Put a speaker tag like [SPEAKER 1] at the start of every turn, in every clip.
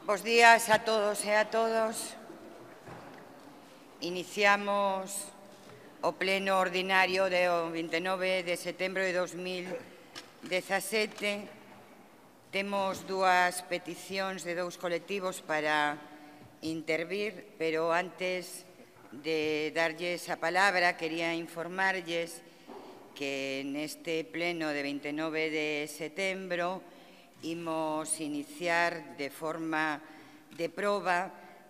[SPEAKER 1] Bos días a todos e a todos. Iniciamos o pleno ordinario do 29 de setembro de 2017. Temos dúas peticións de dous colectivos para intervir, pero antes de darlles a palabra, quería informarlles que neste pleno de 29 de setembro imos iniciar de forma de proba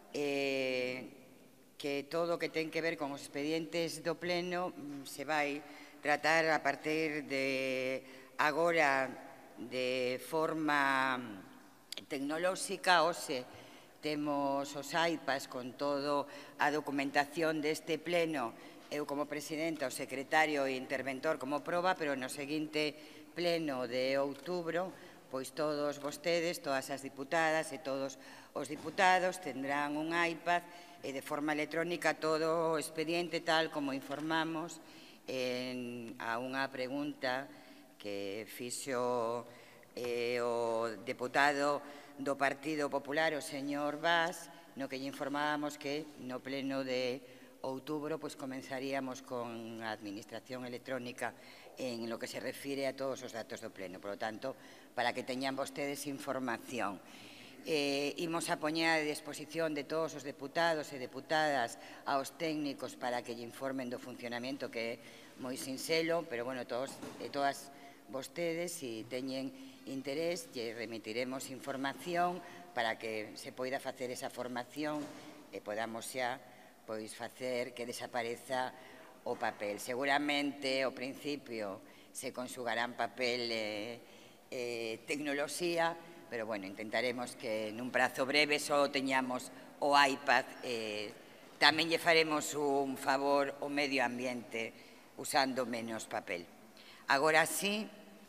[SPEAKER 1] que todo o que ten que ver con os expedientes do pleno se vai tratar a partir de agora de forma tecnolóxica. Hoxe temos os iPads con toda a documentación deste pleno, eu como presidenta, o secretario e interventor como proba, pero no seguinte pleno de outubro, pois todos vostedes, todas as diputadas e todos os diputados tendrán un iPad e de forma electrónica todo o expediente tal como informamos a unha pregunta que fixo o deputado do Partido Popular, o señor Bas, no que lle informábamos que no pleno de outubro pois comenzaríamos con a administración electrónica en lo que se refire a todos os datos do pleno. Por lo tanto, para que teñan vostedes información. Imos a poñer a disposición de todos os deputados e deputadas aos técnicos para que lle informen do funcionamento, que é moi sinxelo, pero, bueno, todos e todas vostedes, se teñen interés, lle remitiremos información para que se poida facer esa formación e podamos xa pois facer que desapareza o papel. Seguramente, ao principio, se conxugarán papel e tecnoloxía, pero, bueno, intentaremos que nun prazo breve só teñamos o iPad. Tamén lle faremos un favor ao medio ambiente usando menos papel. Agora sí,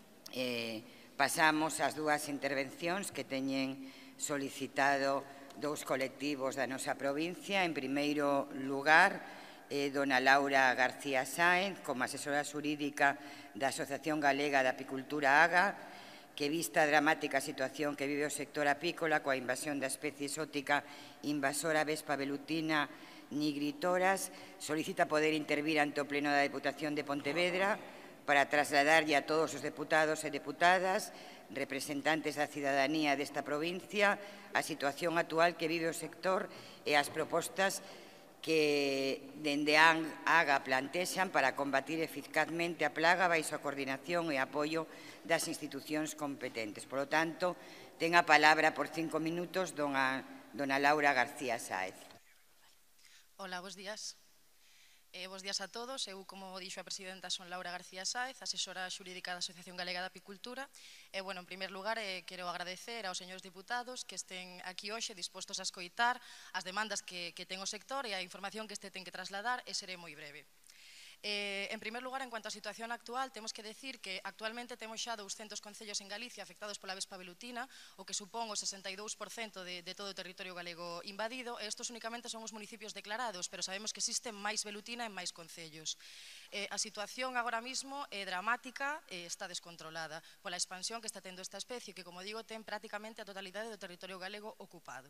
[SPEAKER 1] pasamos ás dúas intervencións que teñen solicitado dous colectivos da nosa provincia. En primeiro lugar, dona Laura García Sáenz, como asesora xurídica da Asociación Galega de Apicultura AGA, que vista a dramática situación que vive o sector apícola coa invasión da especie exótica invasora Vespa velutina nigritoras, solicita poder intervir ante o Pleno da Deputación de Pontevedra para trasladarlle a todos os deputados e deputadas, representantes da cidadanía desta provincia, a situación actual que vive o sector e as propostas que dende AGA plantexan para combatir eficazmente a plaga baixo a coordinación e apoio das institucións competentes. Por lo tanto, ten a palabra por 5 minutos dona Laura García Sáenz.
[SPEAKER 2] Hola, bos días. Bos días a todos. Eu, como dixo a presidenta, son Laura García Sáenz, asesora xurídica da Asociación Galega de Apicultura. Bueno, en primer lugar, quero agradecer aos señores diputados que estén aquí hoxe dispostos a escoitar as demandas que ten o sector e a información que este ten que trasladar, e seré moi breve. En primer lugar, en cuanto á situación actual, temos que decir que actualmente temos xa 200 concellos en Galicia afectados pola Vespa velutina, o que supón o 62% de todo o territorio galego invadido, e estos únicamente son os municipios declarados, pero sabemos que existen máis velutina en máis concellos. A situación agora mesmo é dramática e está descontrolada pola expansión que está tendo esta especie, que, como digo, ten prácticamente a totalidade do territorio galego ocupado.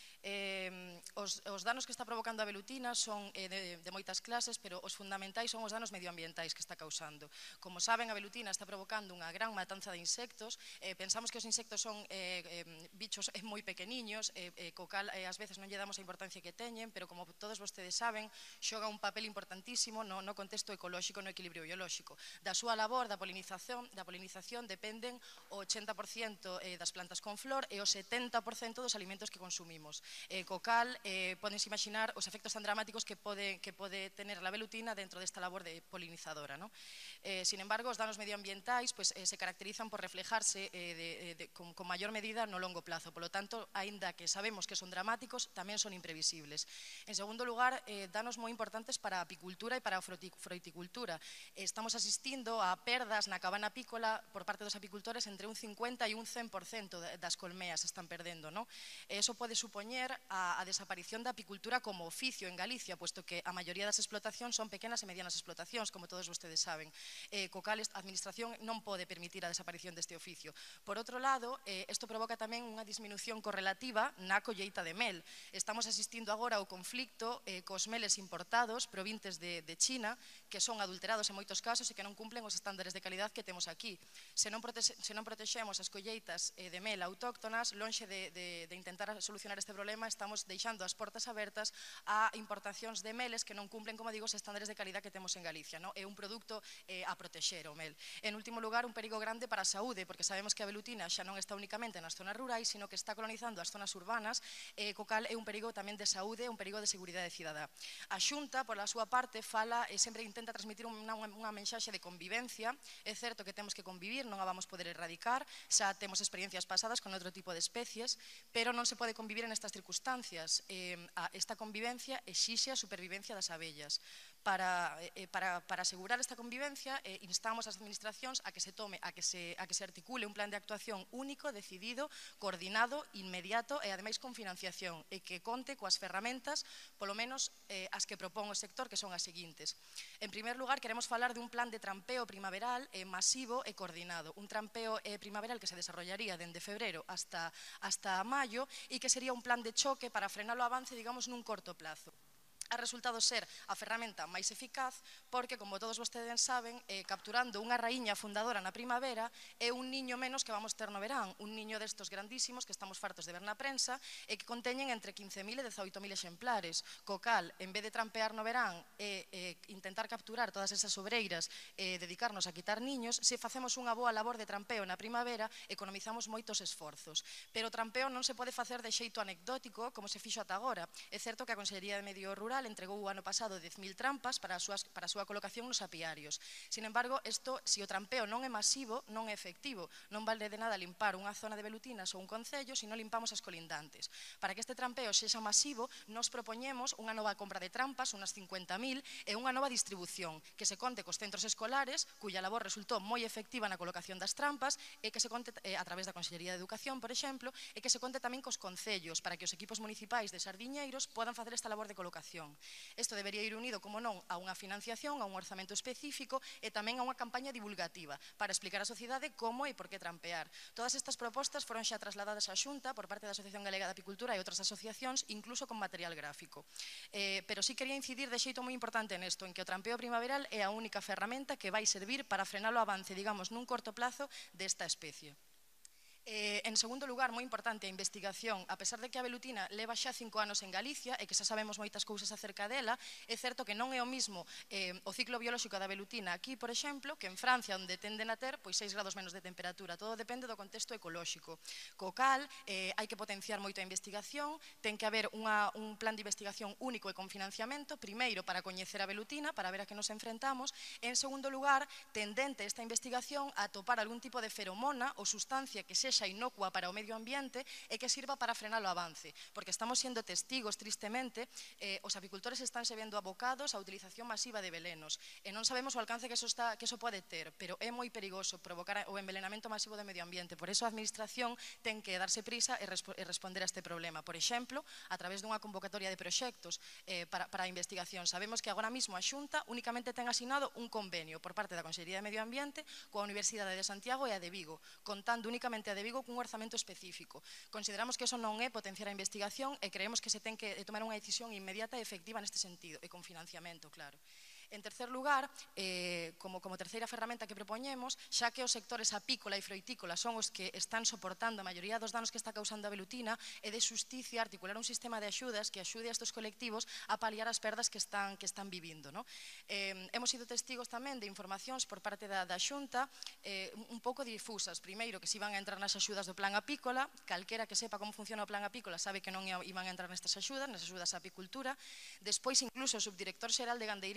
[SPEAKER 2] Os danos que está provocando a velutina son de moitas clases, pero os fundamentais son os danos medioambientais que está causando. Como saben, a velutina está provocando unha gran matanza de insectos. Pensamos que os insectos son bichos moi pequeniños, co cal ás veces non lle damos a importancia que teñen, pero como todos vostedes saben, xoga un papel importantísimo no contexto ecolóxico, no equilibrio biolóxico. Da súa labor, da polinización dependen o 80% das plantas con flor e o 70% dos alimentos que consumimos. Co cal, podense imaginar os efectos tan dramáticos que pode tener a velutina dentro desta labor de polinizadora. Sin embargo, os danos medioambientais se caracterizan por reflejarse con maior medida no longo plazo. Por lo tanto, aínda que sabemos que son dramáticos, tamén son imprevisibles. En segundo lugar, danos moi importantes para a apicultura e para a froiticultura. Estamos asistindo a perdas na cabana apícola por parte dos apicultores entre un 50 e un 100% das colmeas están perdendo. Eso pode supoñer a desaparición aparición da apicultura como oficio en Galicia, puesto que a maioría das explotacións son pequenas e medianas explotacións, como todos vostedes saben. Co cal, a administración non pode permitir a desaparición deste oficio. Por outro lado, isto provoca tamén unha disminución correlativa na colleita de mel. Estamos asistindo agora ao conflicto cos meles importados provintes de China, que son adulterados en moitos casos e que non cumplen os estándares de calidad que temos aquí. Se non protexemos as colleitas de mel autóctonas, lonxe de intentar solucionar este problema, estamos deixando as portas abertas a importacións de meles que non cumplen, como digo, os estándares de calidad que temos en Galicia. É un produto a protexer o mel. En último lugar, un perigo grande para a saúde, porque sabemos que a velutina xa non está únicamente nas zonas rurais, sino que está colonizando as zonas urbanas, co cal é un perigo tamén de saúde, un perigo de seguridade cidadá. A Xunta, pola súa parte, fala e sempre intenta transmitir unha mensaxe de convivencia. É certo que temos que convivir, non a vamos poder erradicar, xa temos experiencias pasadas con outro tipo de especies, pero non se pode convivir en estas circunstancias. Esta convivencia exixe a supervivencia das abellas. Para asegurar esta convivencia, instamos as administracións a que se articule un plan de actuación único, decidido, coordinado, inmediato e ademais con financiación e que conte coas ferramentas, polo menos as que propón o sector, que son as seguintes. En primer lugar, queremos falar dun plan de trampeo primaveral masivo e coordinado, un trampeo primaveral que se desarrollaría dende febrero hasta maio e que sería un plan de choque para frenar o avance, digamos, nun corto plazo. Ha resultado ser a ferramenta máis eficaz porque, como todos vostedes saben, capturando unha raíña fundadora na primavera é un niño menos que vamos ter no verán, un niño destos grandísimos que estamos fartos de ver na prensa e que conteñen entre 15.000 e 18.000 exemplares, co cal, en vez de trampear no verán e intentar capturar todas esas obreiras e dedicarnos a quitar niños, se facemos unha boa labor de trampeo na primavera, economizamos moitos esforzos. Pero o trampeo non se pode facer de xeito anecdótico como se fixo ata agora. É certo que a Consellería de Medio Rural entregou o ano pasado 10.000 trampas para a súa colocación nos apiarios. Sin embargo, se o trampeo non é masivo, non é efectivo. Non vale de nada limpar unha zona de velutinas ou un concello se non limpamos as colindantes. Para que este trampeo sexa masivo, nos propoñemos unha nova compra de trampas, unas 50.000, e unha nova distribución, que se conte cos centros escolares, cuya labor resultou moi efectiva na colocación das trampas, e que se conte a través da Consellería de Educación, por exemplo, e que se conte tamén cos concellos, para que os equipos municipais de sardiñeiros podan facer esta labor de colocación. Isto debería ir unido, como non, a unha financiación, a un orzamento específico e tamén a unha campaña divulgativa para explicar á sociedade como e por que trampear. Todas estas propostas foron xa trasladadas á Xunta por parte da Asociación Galega de Apicultura e outras asociacións, incluso con material gráfico. Pero sí quería incidir de xeito moi importante nesto, en que o trampeo primaveral é a única ferramenta que vai servir para frenar o avance, digamos, nun corto plazo desta especie. En segundo lugar, moi importante, a investigación. A pesar de que a velutina leva xa 5 anos en Galicia e que xa sabemos moitas cousas acerca dela, é certo que non é o mismo o ciclo biolóxico da velutina aquí, por exemplo, que en Francia, onde tenden a ter 6 grados menos de temperatura. Todo depende do contexto ecolóxico. Co cal, hai que potenciar moito a investigación, ten que haber un plan de investigación único e con financiamento, primeiro para coñecer a velutina, para ver a que nos enfrentamos, e en segundo lugar, tendente esta investigación a atopar algún tipo de feromona ou sustancia que sexa inocua para o medio ambiente e que sirva para frenar o avance, porque estamos sendo testigos, tristemente, os apicultores estánse vendo abocados á utilización masiva de velenos e non sabemos o alcance que eso pode ter, pero é moi perigoso provocar o envenenamento masivo do medio ambiente. Por iso a administración ten que darse prisa e responder a este problema. Por exemplo, a través dunha convocatoria de proxectos para a investigación. Sabemos que agora mesmo a Xunta únicamente ten asignado un convenio por parte da Consellería de Medio Ambiente coa Universidade de Santiago e a de Vigo, contando únicamente a de Vigo cun orzamento específico. Consideramos que eso non é potenciar a investigación e creemos que se ten que tomar unha decisión inmediata e efectiva neste sentido, e con financiamento, claro. En tercer lugar, como terceira ferramenta que propoñemos, xa que os sectores apícola e froitícola son os que están soportando a maioría dos danos que está causando a velutina, é de xusticia articular un sistema de axudas que axude a estes colectivos a paliar as perdas que están vivindo. Hemos sido testigos tamén de informacións por parte da Xunta un pouco difusas. Primeiro, que se iban a entrar nas axudas do plan apícola, calquera que sepa como funciona o plan apícola sabe que non iban a entrar nestas axudas, nas axudas á apicultura. Despois, incluso, o subdirector xeral de Gandeiría da Xunta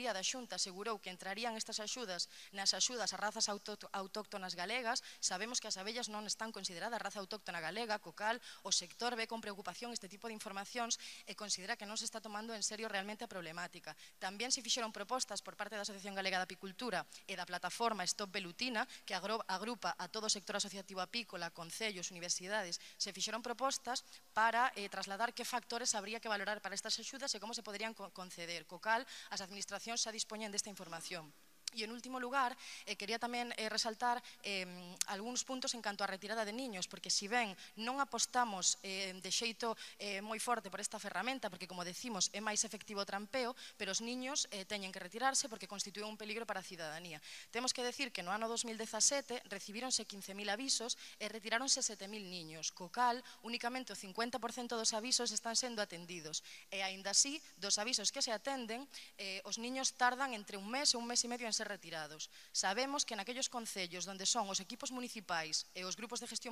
[SPEAKER 2] Xunta asegurou que entrarían estas axudas nas axudas a razas autóctonas galegas. Sabemos que as abellas non están consideradas raza autóctona galega, co cal o sector ve con preocupación este tipo de informacións e considera que non se está tomando en serio realmente a problemática. Tamén se fixeron propostas por parte da Asociación Galega da Apicultura e da plataforma Stop Velutina, que agrupa a todo o sector asociativo apícola, concellos, universidades. Se fixeron propostas para trasladar que factores habría que valorar para estas axudas e como se poderían conceder, co cal as administracións xa dispoñen desta información. E, en último lugar, quería tamén resaltar algúns puntos en canto á retirada de niños, porque se ben non apostamos de xeito moi forte por esta ferramenta, porque, como decimos, é máis efectivo o trampeo, pero os niños teñen que retirarse porque constitúen un peligro para a cidadanía. Temos que decir que no ano 2017 recibíronse 15.000 avisos e retiráronse 7.000 niños, co cal únicamente o 50% dos avisos están sendo atendidos. E, aínda así, dos avisos que se atenden, os niños tardan entre un mes e e medio en ser retirados. Sabemos que naquellos concellos onde son os equipos municipais e os grupos de gestión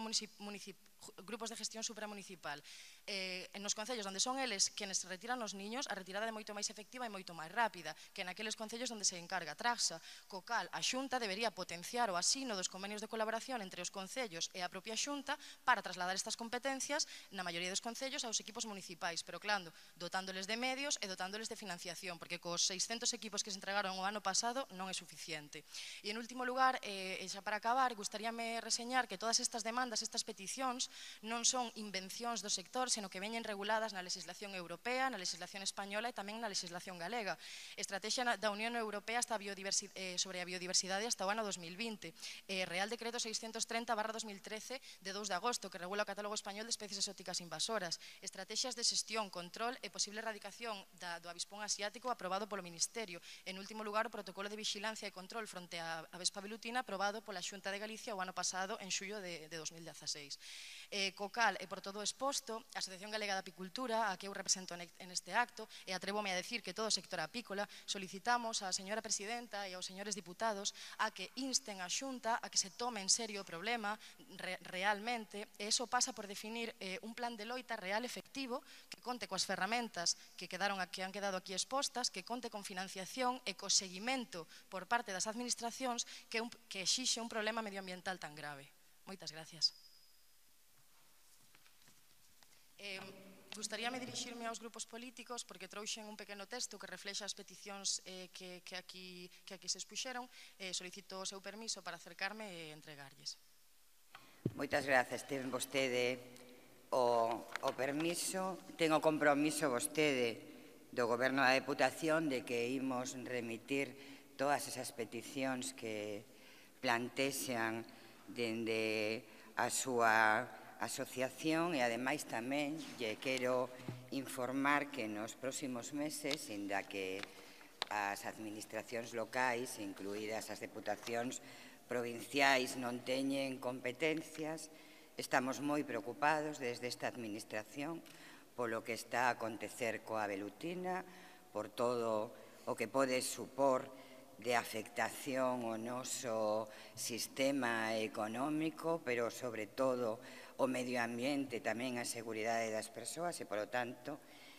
[SPEAKER 2] supramunicipal, nos concellos onde son eles quenes retiran os niños, a retirada é moito máis efectiva e moito máis rápida que naqueles concellos onde se encarga Traxa, co cal a Xunta debería potenciar o asino dos convenios de colaboración entre os concellos e a propia Xunta para trasladar estas competencias na maioría dos concellos aos equipos municipais, pero claro, dotándoles de medios e dotándoles de financiación, porque cos 600 equipos que se entregaron o ano pasado non é suficiente. E, en último lugar, e xa para acabar, gustaríame reseñar que todas estas demandas, estas peticións, non son invencións do sector, senón que veñen reguladas na legislación europea, na legislación española e tamén na legislación galega. Estrategia da Unión Europea sobre a biodiversidade hasta o ano 2020. Real Decreto 630/2013 de 2 de agosto, que regula o catálogo español de especies exóticas invasoras. Estrategias de xestión, control e posible erradicación do avispón asiático aprobado polo Ministerio. En último lugar, o protocolo de vigilancia e control fronte á avespa velutina aprobado pola Xunta de Galicia o ano pasado en xullo de 2016. Co cal, e por todo o exposto, a Asociación Galega da Apicultura, a que eu represento neste acto, e atrévome a decir que todo o sector apícola, solicitamos á señora presidenta e aos señores diputados a que insten a Xunta a que se tome en serio o problema realmente, e iso pasa por definir un plan de loita real efectivo que conte coas ferramentas que han quedado aquí expostas, que conte con financiación e co seguimento por parte das administracións que exixe un problema medioambiental tan grave. Moitas gracias. Gustaríame dirixirme aos grupos políticos porque trouxen un pequeno texto que reflexa as peticións que aquí se expuxeron. Solicito o seu permiso para acercarme e entregarlles.
[SPEAKER 1] Moitas grazas. Ten vostede o permiso. Ten o compromiso vostede do Goberno da Deputación de que imos remitir todas esas peticións que plantexan dende a súa asociación e, ademais, tamén lle quero informar que nos próximos meses, inda que as administracións locais, incluídas as deputacións provinciais, non teñen competencias, estamos moi preocupados desde esta administración polo que está a acontecer coa velutina, por todo o que pode supor de afectación ao noso sistema económico, pero, sobre todo, o medio ambiente, tamén a seguridade das persoas e, polo tanto,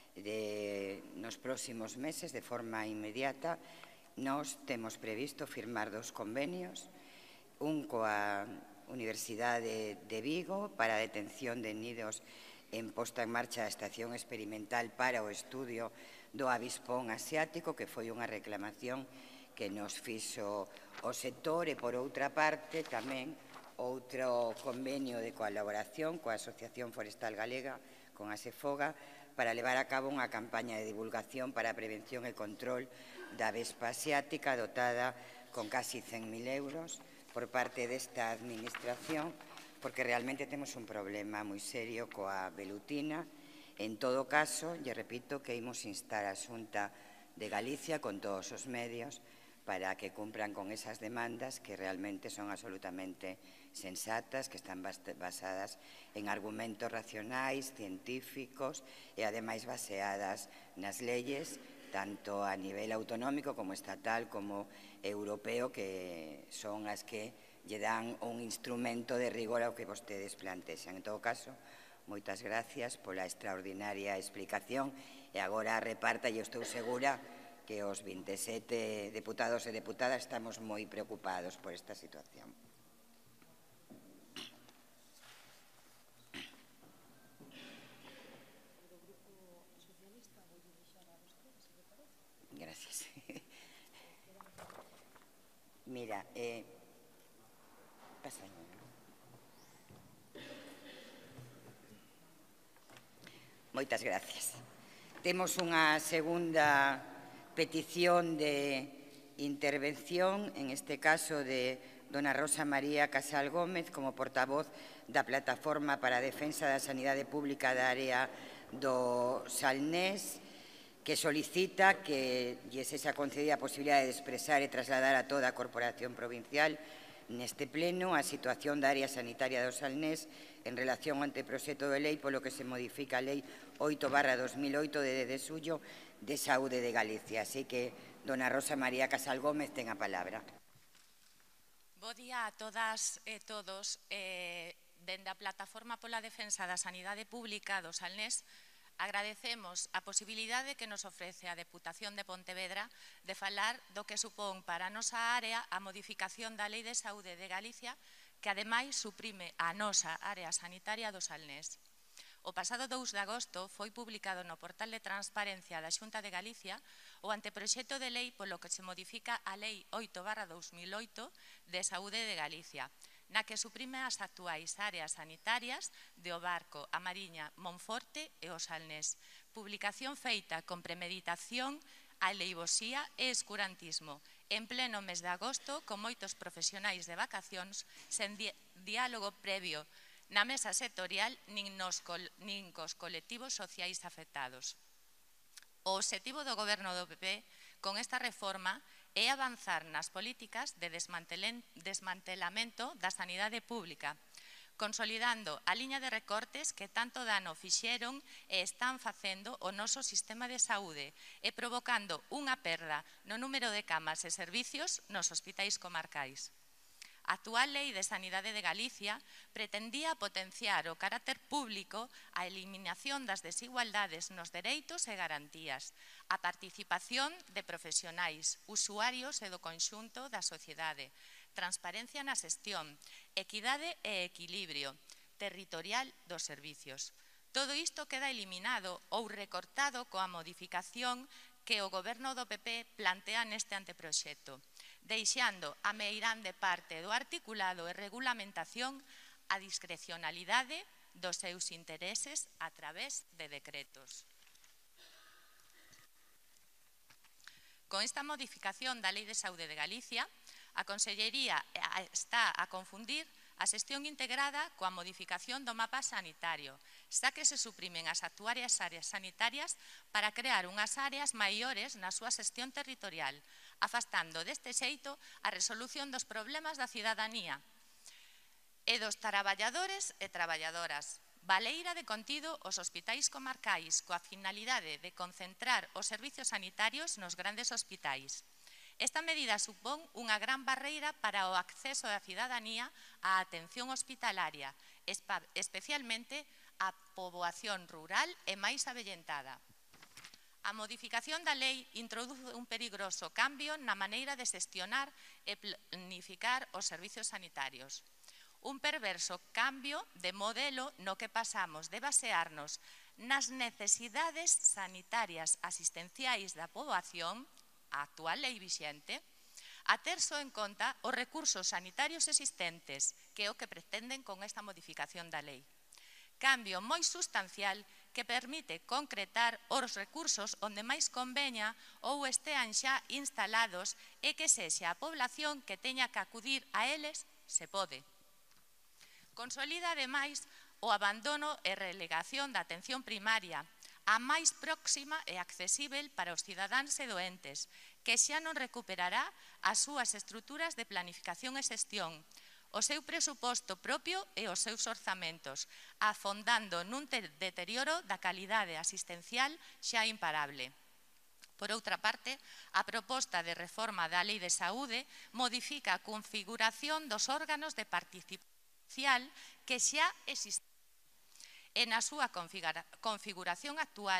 [SPEAKER 1] nos próximos meses, de forma inmediata, nós temos previsto firmar 2 convenios, un coa Universidade de Vigo para a detención de nidos en posta en marcha da estación experimental para o estudio do avispón asiático, que foi unha reclamación que nos fixo o sector, e, por outra parte, tamén outro convenio de colaboración coa Asociación Forestal Galega, con a Sefoga, para levar a cabo unha campaña de divulgación para a prevención e control da avespa asiática, dotada con casi 100.000 euros por parte desta administración, porque realmente temos un problema moi serio coa velutina. En todo caso, lle repito que imos instar a Xunta de Galicia con todos os medios para que cumpran con esas demandas que realmente son absolutamente sensatas, que están basadas en argumentos racionais, científicos e, ademais, baseadas nas leyes, tanto a nivel autonómico como estatal como europeo, que son as que lle dan un instrumento de rigor ao que vostedes plantexan. En todo caso, moitas gracias pola extraordinaria explicación, e agora reparta, e eu estou segura que os 27 deputados e deputadas estamos moi preocupados por esta situación. Gracias. Mira, pasa. Moitas gracias. Temos unha segunda petición de intervención, en este caso de dona Rosa María Casal Gómez, como portavoz da Plataforma para a Defensa da Sanidade Pública da área do Salnés, que solicita que lle sexa concedida a posibilidade de expresar e trasladar a toda a Corporación Provincial neste pleno a situación da área sanitaria do Salnés en relación ao anteproxecto de lei polo que se modifica a Lei 8/2008 de xullo de Saúde de Galicia. Así que, dona Rosa María Casal Gómez ten a palabra.
[SPEAKER 3] Bo día a todas e todos. Dende a Plataforma pola Defensa da Sanidade Pública do Salnés, agradecemos a posibilidade que nos ofrece a Deputación de Pontevedra de falar do que supón para a nosa área a modificación da Lei de Saúde de Galicia, que ademais suprime a nosa área sanitaria do Salnés. O pasado 2 de agosto foi publicado no portal de transparencia da Xunta de Galicia o anteproxecto de lei polo que se modifica a Lei 8/2008 de Saúde de Galicia, na que suprime as actuais áreas sanitarias de O Barco, A Mariña, Monforte e o Salnés. Publicación feita con premeditación, aleivosía e escurantismo, en pleno mes de agosto, con moitos profesionais de vacacións, sen diálogo previo na mesa sectorial nin cos colectivos sociais afectados. O obxectivo do Goberno do PP con esta reforma é avanzar nas políticas de desmantelamento da sanidade pública, consolidando a liña de recortes que tanto dano fixeron e están facendo o noso sistema de saúde e provocando unha perda no número de camas e servicios nos hospitais comarcais. A actual Lei de Sanidade de Galicia pretendía potenciar o carácter público, a eliminación das desigualdades nos dereitos e garantías, a participación de profesionais, usuarios e do conxunto da sociedade, transparencia na xestión, equidade e equilibrio territorial dos servicios. Todo isto queda eliminado ou recortado coa modificación que o Goberno do PP plantea neste anteproxecto, deixando a meirande parte do articulado e regulamentación a discrecionalidade dos seus intereses a través de decretos. Con esta modificación da Lei de Saúde de Galicia, a Consellería está a confundir a xestión integrada coa modificación do mapa sanitario, xa que se suprimen as actuarias áreas sanitarias para crear unhas áreas maiores na súa xestión territorial, afastando deste xeito a resolución dos problemas da cidadanía e dos traballadores e traballadoras. Baleira de contido os hospitais comarcais coa finalidade de concentrar os servicios sanitarios nos grandes hospitais. Esta medida supón unha gran barreira para o acceso da cidadanía á atención hospitalaria, especialmente a poboación rural e máis avellentada. A modificación da lei introduce un perigoso cambio na maneira de xestionar e planificar os servicios sanitarios. Un perverso cambio de modelo no que pasamos de basearnos nas necesidades sanitarias asistenciais da poboación, a actual lei vixente, a ter só en conta os recursos sanitarios existentes, que é o que pretenden con esta modificación da lei. Cambio moi sustancial que permite concretar os recursos onde máis conveña ou estean xa instalados e que sexa a población que teña que acudir a eles, se pode. Consolida, ademais, o abandono e relegación da atención primaria, a máis próxima e accesível para os cidadáns e doentes, que xa non recuperará as súas estruturas de planificación e xestión, o seu presuposto propio e os seus orzamentos, afondando nun deterioro da calidade asistencial xa imparable. Por outra parte, a proposta de reforma da Lei de Saúde modifica a configuración dos órganos de participación social que xa existen. E na súa configuración actual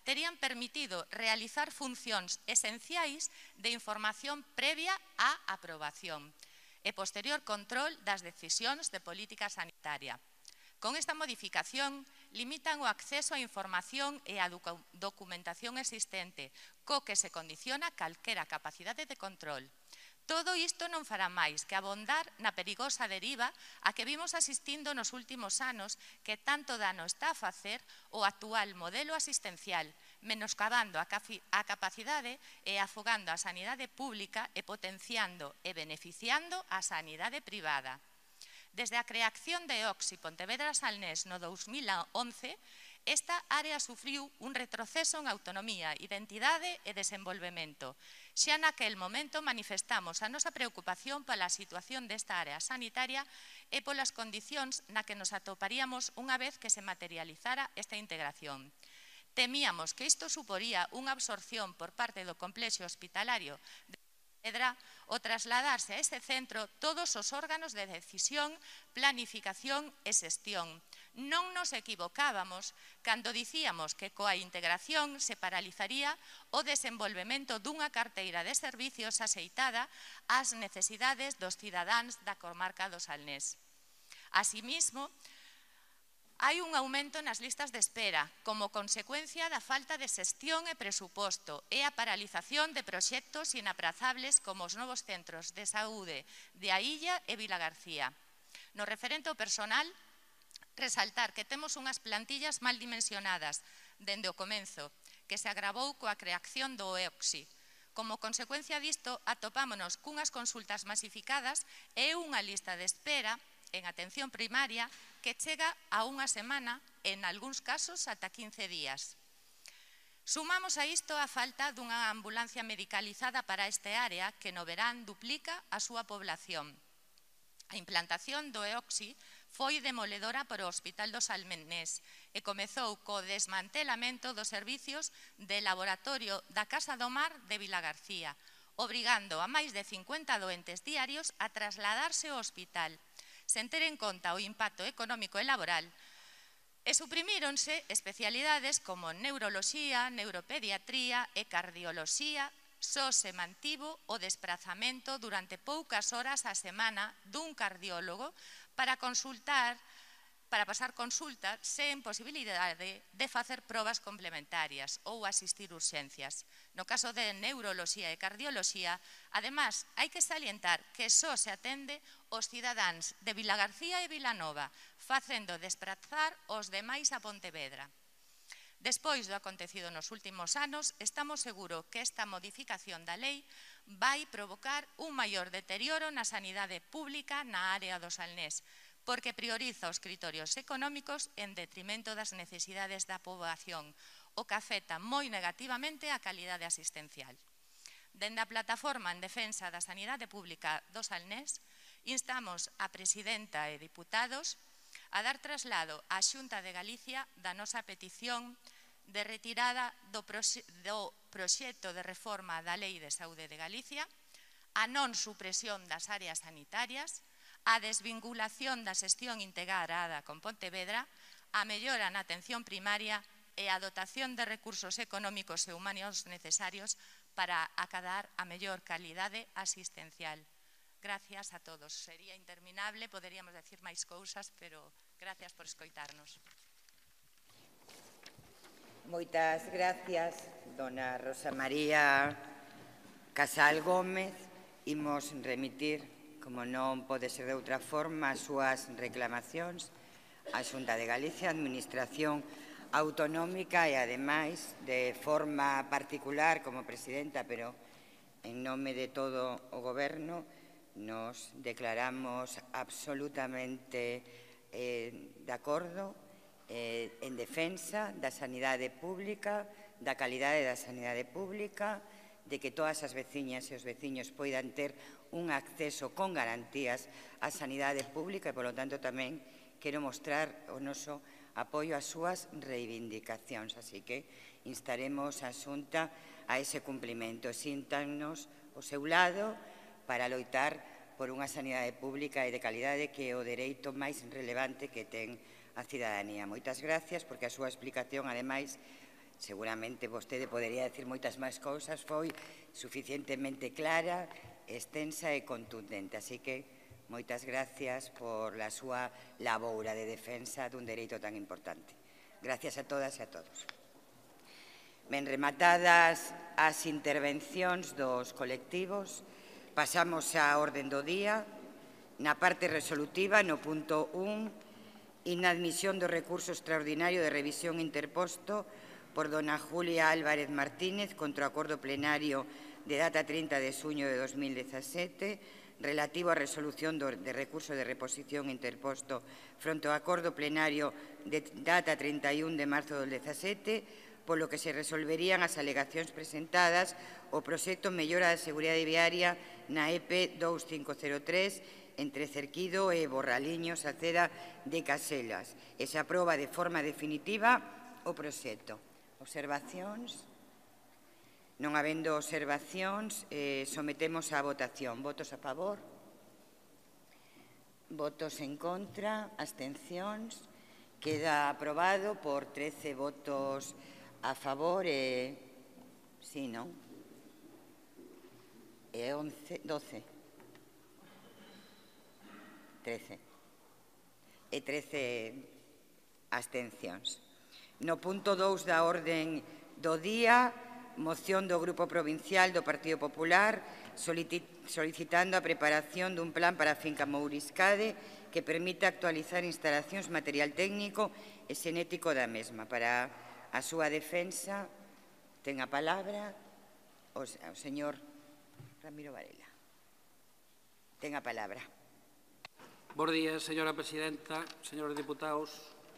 [SPEAKER 3] terían permitido realizar funcións esenciais de información previa á aprobación e posterior control das decisións de política sanitaria. Con esta modificación, limitan o acceso á información e á documentación existente, co que se condiciona calquera capacidade de control. Todo isto non fará máis que abondar na perigosa deriva a que vimos asistindo nos últimos anos que tanto dano está a facer o actual modelo asistencial, menoscabando a capacidade e afogando a sanidade pública e potenciando e beneficiando a sanidade privada. Desde a creación de OXI Pontevedra Salnés no 2011, esta área sufriu un retroceso en autonomía, identidade e desenvolvemento. Xa naquel momento manifestamos a nosa preocupación pola situación desta área sanitaria e polas condicións na que nos atoparíamos unha vez que se materializara esta integración. Temíamos que isto suporía unha absorción por parte do complexo hospitalario de Pontevedra o trasladarse a ese centro todos os órganos de decisión, planificación e xestión. Non nos equivocábamos cando dicíamos que coa integración se paralizaría o desenvolvemento dunha carteira de servicios axeitada ás necesidades dos cidadáns da comarca do Salnés. Asimismo, hai un aumento nas listas de espera como consecuencia da falta de xestión e presuposto e a paralización de proxectos inaprazables como os novos centros de saúde de A Illa e Vilagarcía. No referente ao personal, resaltar que temos unhas plantillas mal dimensionadas dende o comenzo, que se agravou coa creación do OXI. Como consecuencia disto, atopámonos cunhas consultas masificadas e unha lista de espera en atención primaria que chega a unha semana, en algúns casos ata 15 días. Sumamos a isto a falta dunha ambulancia medicalizada para este área que no verán duplica a súa población. A implantación do OXI foi demoledora para o Hospital do Salnés e comezou co desmantelamento dos servicios de laboratorio da Casa do Mar de Vilagarcía, obrigando a máis de 50 doentes diarios a trasladarse ao hospital, sen ter en conta o impacto económico e laboral, e suprimíronse especialidades como neuroloxía, neuropediatría e cardioloxía. Só se mantivo o desprazamento durante poucas horas á semana dun cardiólogo para pasar consulta sen posibilidade de facer probas complementarias ou asistir urxencias. No caso de neuroloxía e cardioloxía, ademais, hai que salientar que só se atende os cidadáns de Vilagarcía e Vilanova, facendo desprazar os demais a Pontevedra. Despois do acontecido nos últimos anos, estamos seguros que esta modificación da lei vai provocar un maior deterioro na sanidade pública na área do Salnés, porque prioriza os criterios económicos en detrimento das necesidades da poboación, o que afecta moi negativamente a calidade asistencial. Dende a Plataforma en Defensa da Sanidade Pública do Salnés, instamos a Presidenta e Diputados a dar traslado á Xunta de Galicia da nosa petición de retirada do proxecto de reforma da Lei de Saúde de Galicia, a non supresión das áreas sanitarias, a desvinculación da xestión integrada con Pontevedra, a mellora na atención primaria e a dotación de recursos económicos e humanos necesarios para acadar a mellor calidade asistencial. Gracias a todos. Sería interminable, poderíamos decir máis cousas, pero gracias por escoitarnos.
[SPEAKER 1] Moitas gracias, dona Rosa María Casal Gómez. Imos remitir, como non pode ser de outra forma, as súas reclamacións á Xunta de Galicia, Administración Autonómica e, ademais, de forma particular, como presidenta, pero en nome de todo o Goberno, nos declaramos absolutamente de acordo en defensa da sanidade pública, da calidade da sanidade pública, de que todas as veciñas e os veciños poidan ter un acceso con garantías á sanidade pública e, polo tanto, tamén quero mostrar o noso apoio ás súas reivindicacións. Así que instaremos a Xunta a ese cumprimento. Síntannos ao seu lado para loitar por unha sanidade pública e de calidade que é o dereito máis relevante que ten a cidadanía. Moitas gracias, porque a súa explicación, ademais, seguramente vostede podería decir moitas máis cousas, foi suficientemente clara, extensa e contundente. Así que moitas gracias por a súa laboura de defensa dun dereito tan importante. Gracias a todas e a todos. Ben, rematadas as intervencións dos colectivos, pasamos á orden do día. Na parte resolutiva, no punto 1, inadmisión do recurso extraordinario de revisión interposto por dona Julia Álvarez Martínez contra o acordo plenario de data 30 de xuño de 2017 relativo á resolución de recurso de reposición interposto fronte ao acordo plenario de data 31 de marzo del 17 polo que se resolverían as alegacións presentadas ao proxecto Mellora da Seguridade Viaria na EP 2503 entre Cerquido e Borraliños, a ceda de Caselas. E se aproba de forma definitiva o proxecto. Observacións? Non habendo observacións, sometemos á votación. Votos a favor? Votos en contra? Abstencións? Queda aprobado por 13 votos a favor e... Sí, non? E 11, 12. 13. E 13 abstencións. No punto 2 da orden do día, moción do Grupo Provincial do Partido Popular solicitando a preparación dun plan para a finca Mouriscade que permita actualizar instalacións, material técnico e xenético da mesma. Para a súa defensa, ten a palabra o señor Ramiro Varela. Ten a palabra.
[SPEAKER 4] Bos días, señora presidenta, señores diputados.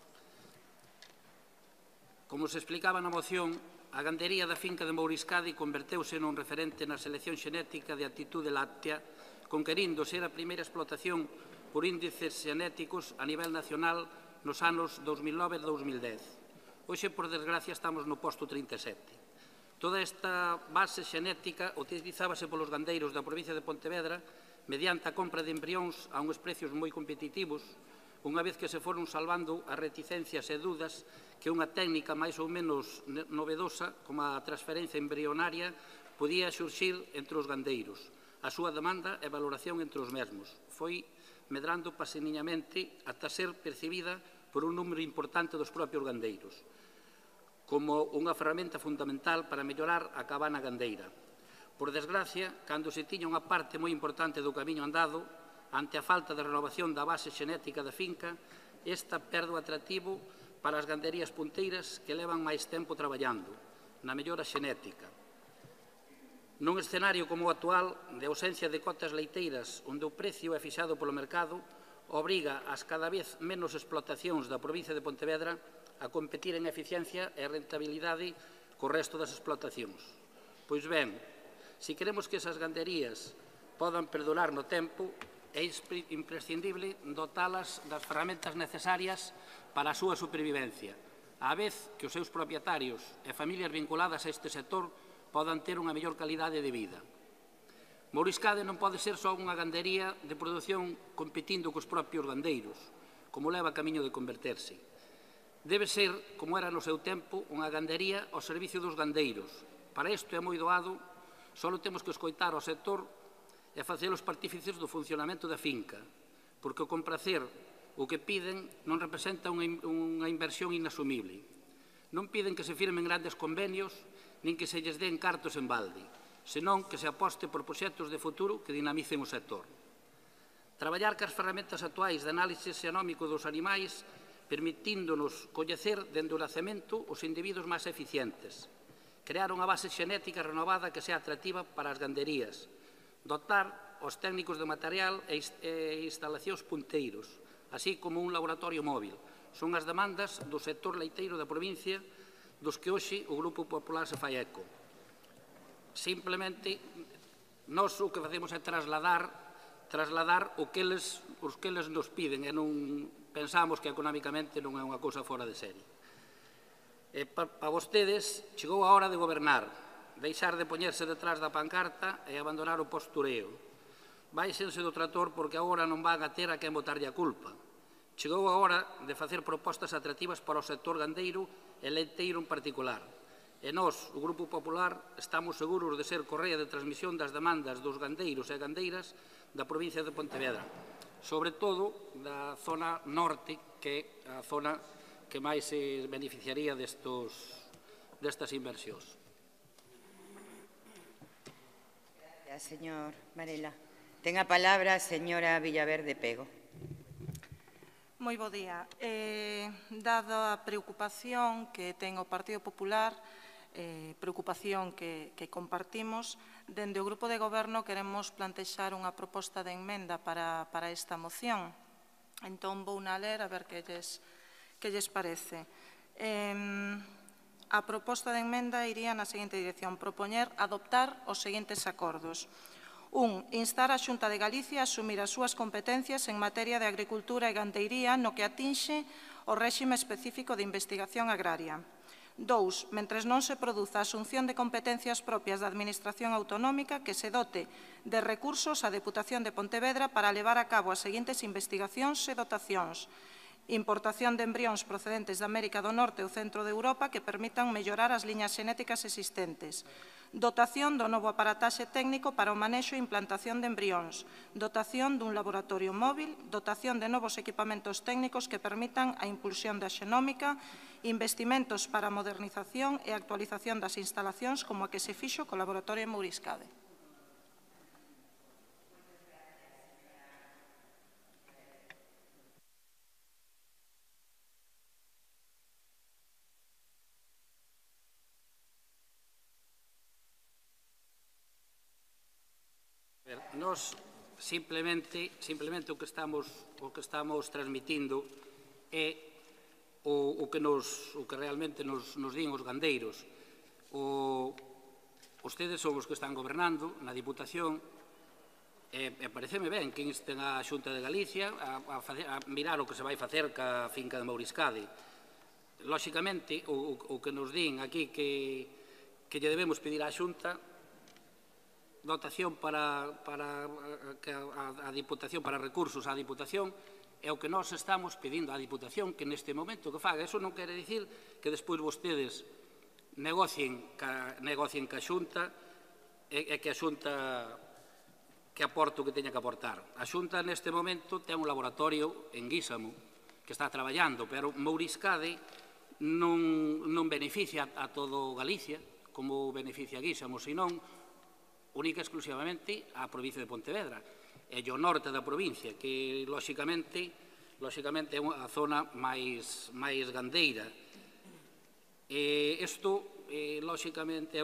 [SPEAKER 4] Como se explicaba na moción, a gandería da finca de Mouriscade converteuse nun referente na selección xenética de actitude láctea, conquerindo ser a primeira explotación por índices xenéticos a nivel nacional nos anos 2009 e 2010. Hoxe, por desgracia, estamos no posto 37. Toda esta base xenética utilizábase polos gandeiros da provincia de Pontevedra mediante a compra de embrións a uns precios moi competitivos, unha vez que se foron salvando as reticencias e dudas que unha técnica máis ou menos novedosa, como a transferencia embrionaria, podía xurxir entre os gandeiros. A súa demanda e valoración entre os mesmos foi medrando paseniñamente ata ser percibida por un número importante dos propios gandeiros, como unha ferramenta fundamental para mellorar a cabana gandeira. Por desgracia, cando se tiña unha parte moi importante do camiño andado, ante a falta de renovación da base xenética da finca, esta perde o atractivo para as ganderías punteiras que levan máis tempo traballando na mellora xenética. Nun escenario como o actual, de ausencia de cotas leiteiras, onde o precio é fixado polo mercado, obriga ás cada vez menos explotacións da provincia de Pontevedra a competir en eficiencia e rentabilidade co resto das explotacións. Pois ben, se queremos que esas ganderías podan perdurar no tempo, é imprescindible dotalas das ferramentas necesarias para a súa supervivencia, á vez que os seus propietarios e familias vinculadas a este sector podan ter unha mellor calidade de vida. Mouriscade non pode ser só unha gandería de produción competindo cos propios gandeiros, como leva camiño de converterse. Debe ser, como era no seu tempo, unha gandería ao servicio dos gandeiros. Para isto é moi doado, só temos que escoitar ao sector e facer os partífices do funcionamento da finca, porque o compracer o que piden non representa unha inversión inasumible. Non piden que se firmen grandes convenios, nin que se lles den cartos en balde, senón que se aposte por proxectos de futuro que dinamicen o sector. Traballar cas ferramentas actuais de análise xenómico dos animais permitíndonos coñecer dende o nacemento os individuos máis eficientes, crear unha base xenética renovada que sea atractiva para as ganderías, dotar os técnicos de material e instalacións punteiros, así como un laboratorio móvil. Son as demandas do sector leiteiro da provincia dos que hoxe o Grupo Popular se fai eco. Simplemente, nós o que facemos é trasladar o que eles nos piden e non pensamos que económicamente non é unha cousa fora de serie. Para vostedes chegou a hora de gobernar, deixar de poñerse detrás da pancarta e abandonar o postureo. Báixense do trator porque agora non van a ter a quen botarlle a culpa. Chegou a hora de facer propostas atractivas para o sector gandeiro e leiteiro en particular. E nós, o Grupo Popular, estamos seguros de ser correa de transmisión das demandas dos gandeiros e gandeiras da provincia de Pontevedra, sobre todo da zona norte, que é a zona que máis se beneficiaría destas inversións.
[SPEAKER 1] Gracias, señor Varela. Ten a palabra a señora Villaverde Pego.
[SPEAKER 5] Moi bo día. Dada a preocupación que ten o Partido Popular, preocupación que compartimos, dende o Grupo de Goberno queremos plantexar unha proposta de emenda para esta moción. Entón, vou na ler a ver que lles parece. A proposta de emenda iría na seguinte dirección: propoñer adoptar os seguintes acordos. 1. Instar a Xunta de Galicia a asumir as súas competencias en materia de agricultura e gandeiría no que atinxe o réxime específico de investigación agraria. 2. Mentres non se produza a asunción de competencias propias da Administración Autonómica, que se dote de recursos a Deputación de Pontevedra para levar a cabo as seguintes investigacións e dotacións: importación de embrións procedentes de América do Norte ou Centro de Europa que permitan mellorar as liñas xenéticas existentes, dotación do novo aparataxe técnico para o manexo e implantación de embrións, dotación dun laboratorio móvil, dotación de novos equipamentos técnicos que permitan a impulsión da xenómica, investimentos para a modernización e actualización das instalacións como a que se fixo co laboratorio en Mouriscade.
[SPEAKER 4] Nós simplemente o que estamos transmitindo é o que realmente nos din os gandeiros. Vostedes son os que están gobernando na Diputación e pareceme ben que insten a Xunta de Galicia a mirar o que se vai facer ca finca de Mouriscade. Lóxicamente, o que nos din aquí que lle debemos pedir á Xunta dotación para a Diputación, para recursos á Diputación, é o que nós estamos pedindo á Diputación que neste momento que faga. Eso non quere dicir que despois vostedes negocien ca Xunta e que a Xunta que aporte o que teña que aportar. A Xunta neste momento ten un laboratorio en Guísamo que está traballando, pero Mouriscade non beneficia a todo Galicia como beneficia Guísamo, senón única e exclusivamente á provincia de Pontevedra e o norte da provincia, que lóxicamente é a zona máis gandeira. Isto, lóxicamente, é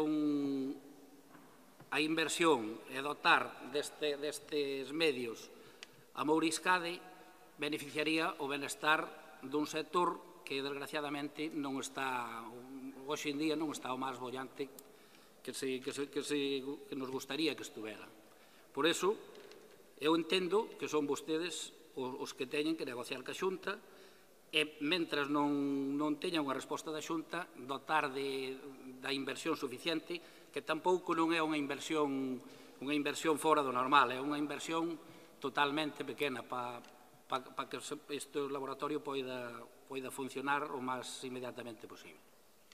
[SPEAKER 4] a inversión e dotar destes medios a Mouriscade beneficiaría o benestar dun sector que, desgraciadamente, non está, hoxe en día, non está o máis bollante que nos gustaría que estuvera. Por iso, eu entendo que son vostedes os que teñen que negociar ca Xunta e, mentras non teñan unha resposta da Xunta, dotar da inversión suficiente, que tampouco non é unha inversión fora do normal, é unha inversión totalmente pequena para que este laboratorio poida funcionar o máis inmediatamente posible.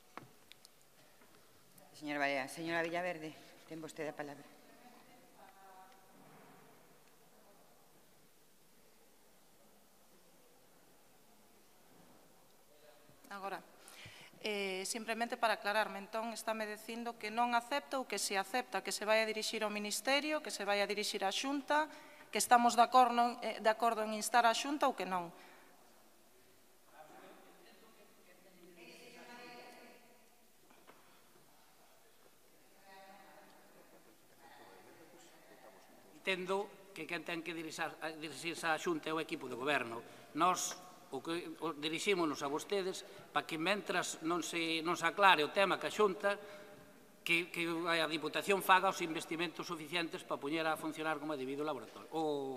[SPEAKER 1] Señora Varela. Señora Villaverde, ten vostede a palabra.
[SPEAKER 5] Agora, simplemente para aclararme, entón, estáme dicindo que non acepta ou que se acepta que se vai a dirixir ao Ministerio, que se vai a dirixir á Xunta, que estamos de acordo en instar á Xunta ou que non.
[SPEAKER 4] Entendo que quen ten que dirixirse á Xunta é o equipo de goberno. Nós dirixímonos a vostedes para que, mentras non se aclare o tema ca Xunta, que a Diputación faga os investimentos suficientes para poñer a funcionar como é debido o laboratorio,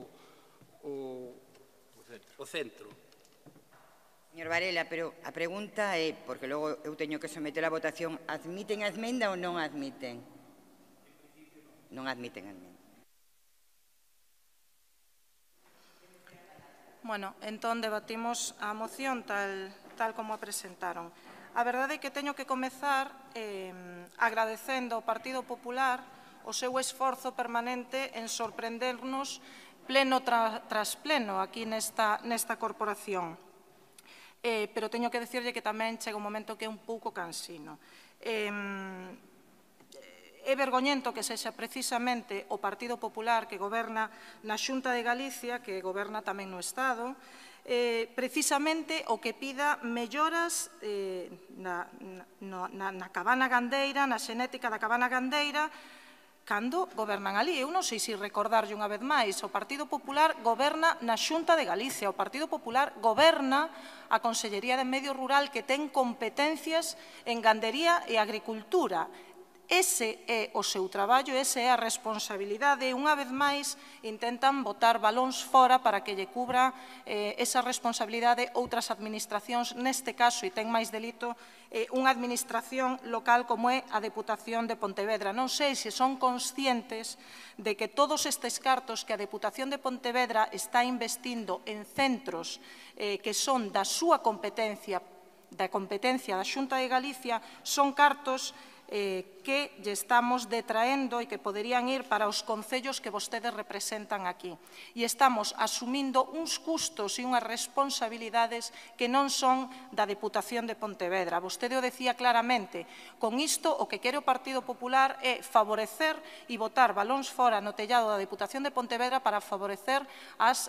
[SPEAKER 4] o centro.
[SPEAKER 1] Señor Varela, pero a pregunta é, porque logo eu teño que someter a votación, admiten a emenda ou non admiten? Non admiten a emenda.
[SPEAKER 5] Bueno, entón debatimos a moción tal como a presentaron. A verdade é que teño que comezar agradecendo ao Partido Popular o seu esforzo permanente en sorprendernos pleno tras pleno aquí nesta corporación. Pero teño que dicirlle que tamén chega un momento que é un pouco cansino. É vergoñento que sexa precisamente o Partido Popular que goberna na Xunta de Galicia, que goberna tamén no Estado, precisamente o que pida melloras na cabana gandeira, na xenética da cabana gandeira, cando gobernan ali. Eu non sei se recordarlle unha vez máis, o Partido Popular goberna na Xunta de Galicia, o Partido Popular goberna a Consellería de Medio Rural que ten competencias en gandería e agricultura. Ese é o seu traballo, esa é a responsabilidade. Unha vez máis, intentan botar balóns fora para que lle cubra esa responsabilidade outras administracións, neste caso, e ten máis delito, unha administración local como é a Deputación de Pontevedra. Non sei se son conscientes de que todos estes cartos que a Deputación de Pontevedra está investindo en centros que son da súa competencia, da Xunta de Galicia, son cartos que lle estamos detraendo e que poderían ir para os concellos que vostedes representan aquí. E estamos asumindo uns custos e unhas responsabilidades que non son da Deputación de Pontevedra. Vostede o decía claramente, con isto o que quere o Partido Popular é favorecer e botar balóns fora no tellado da Deputación de Pontevedra para favorecer as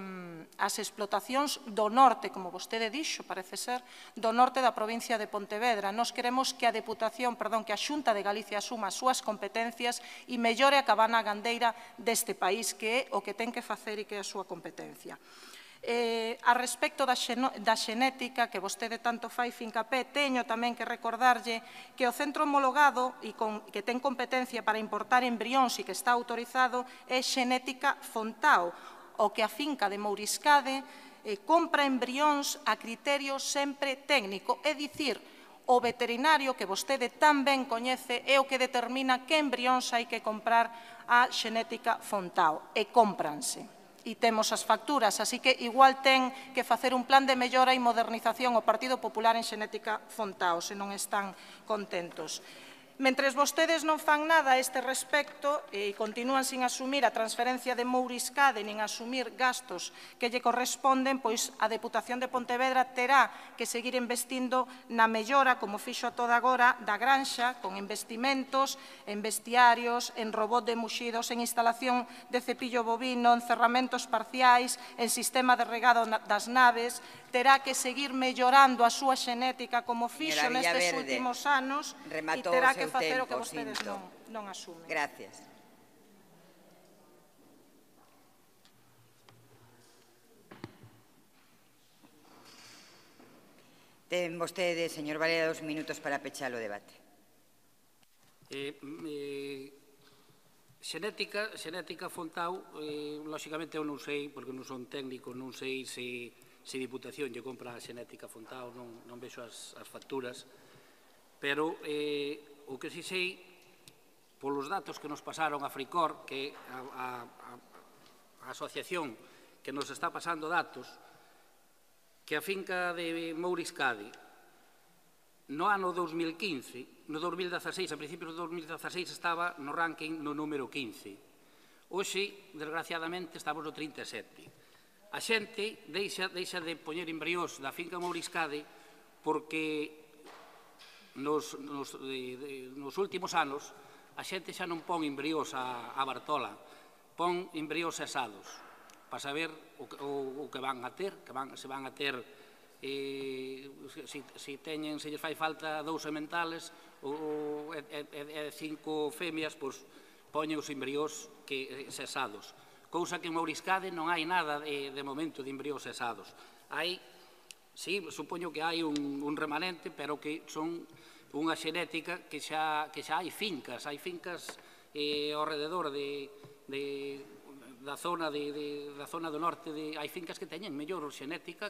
[SPEAKER 5] explotacións do norte, como vostede dixo, parece ser, do norte da provincia de Pontevedra. Nos queremos que a Deputación, perdón, que a Xunta de Galicia asuma as súas competencias e mellore a cabana gandeira deste país, que é o que ten que facer e que é a súa competencia. A respecto da xenética, que vostede tanto fai fincapé, teño tamén que recordarlle que o centro homologado e que ten competencia para importar embrións e que está autorizado é Xenética Fontao, o que a finca de Mouriscade compra embrións a criterio sempre técnico, é dicir, o veterinario que vostede tan ben coñece é o que determina que embrións hai que comprar a Xenética Fontao, e cómpranse. E temos as facturas, así que igual ten que facer un plan de mellora e modernización o Partido Popular en Xenética Fontao, se non están contentos. Mentres vostedes non fan nada a este respecto e continúan sin asumir a transferencia de Mouriscade nin asumir gastos que lle corresponden, pois a Deputación de Pontevedra terá que seguir investindo na mellora, como fixo a toda agora, da granxa, con investimentos en bestiarios, en robot de muxidos, en instalación de cepillo bovino, en cerramentos parciais, en sistema de regado das naves. Terá que seguir mellorando a súa xenética como fixo nestes últimos anos e terá que facer o que vostedes non asumen.
[SPEAKER 1] Gracias. Ten vostede, señor Valera, 2 minutos para pechar o debate.
[SPEAKER 4] Xenética Fontao, lóxicamente eu non sei, porque non son técnico, non sei se Diputación lle compra a Xenética Fontao, non vexo as facturas, pero o que si sei, polos datos que nos pasaron a Fricor, que a asociación que nos está pasando datos, que a finca de Mouriscade, no ano 2015, no 2016, a principios do 2016, estaba no ranking no número 15. Hoxe, desgraciadamente, estamos no 37. A xente deixa de poñer embrións da finca Mouriscade porque nos últimos anos a xente xa non pon embrións a Bartola, pon embrións cesados para saber o que van a ter, se van a ter, se lles fai falta 2 sementales e 5 femias, pois poñen os embrións cesados. Cousa que en Mouriscade non hai nada de momento de embrións cesados. Hai, sí, supoño que hai un remanente, pero que son unha xenética que xa hai fincas ao rededor da zona do norte, hai fincas que teñen mellor xenética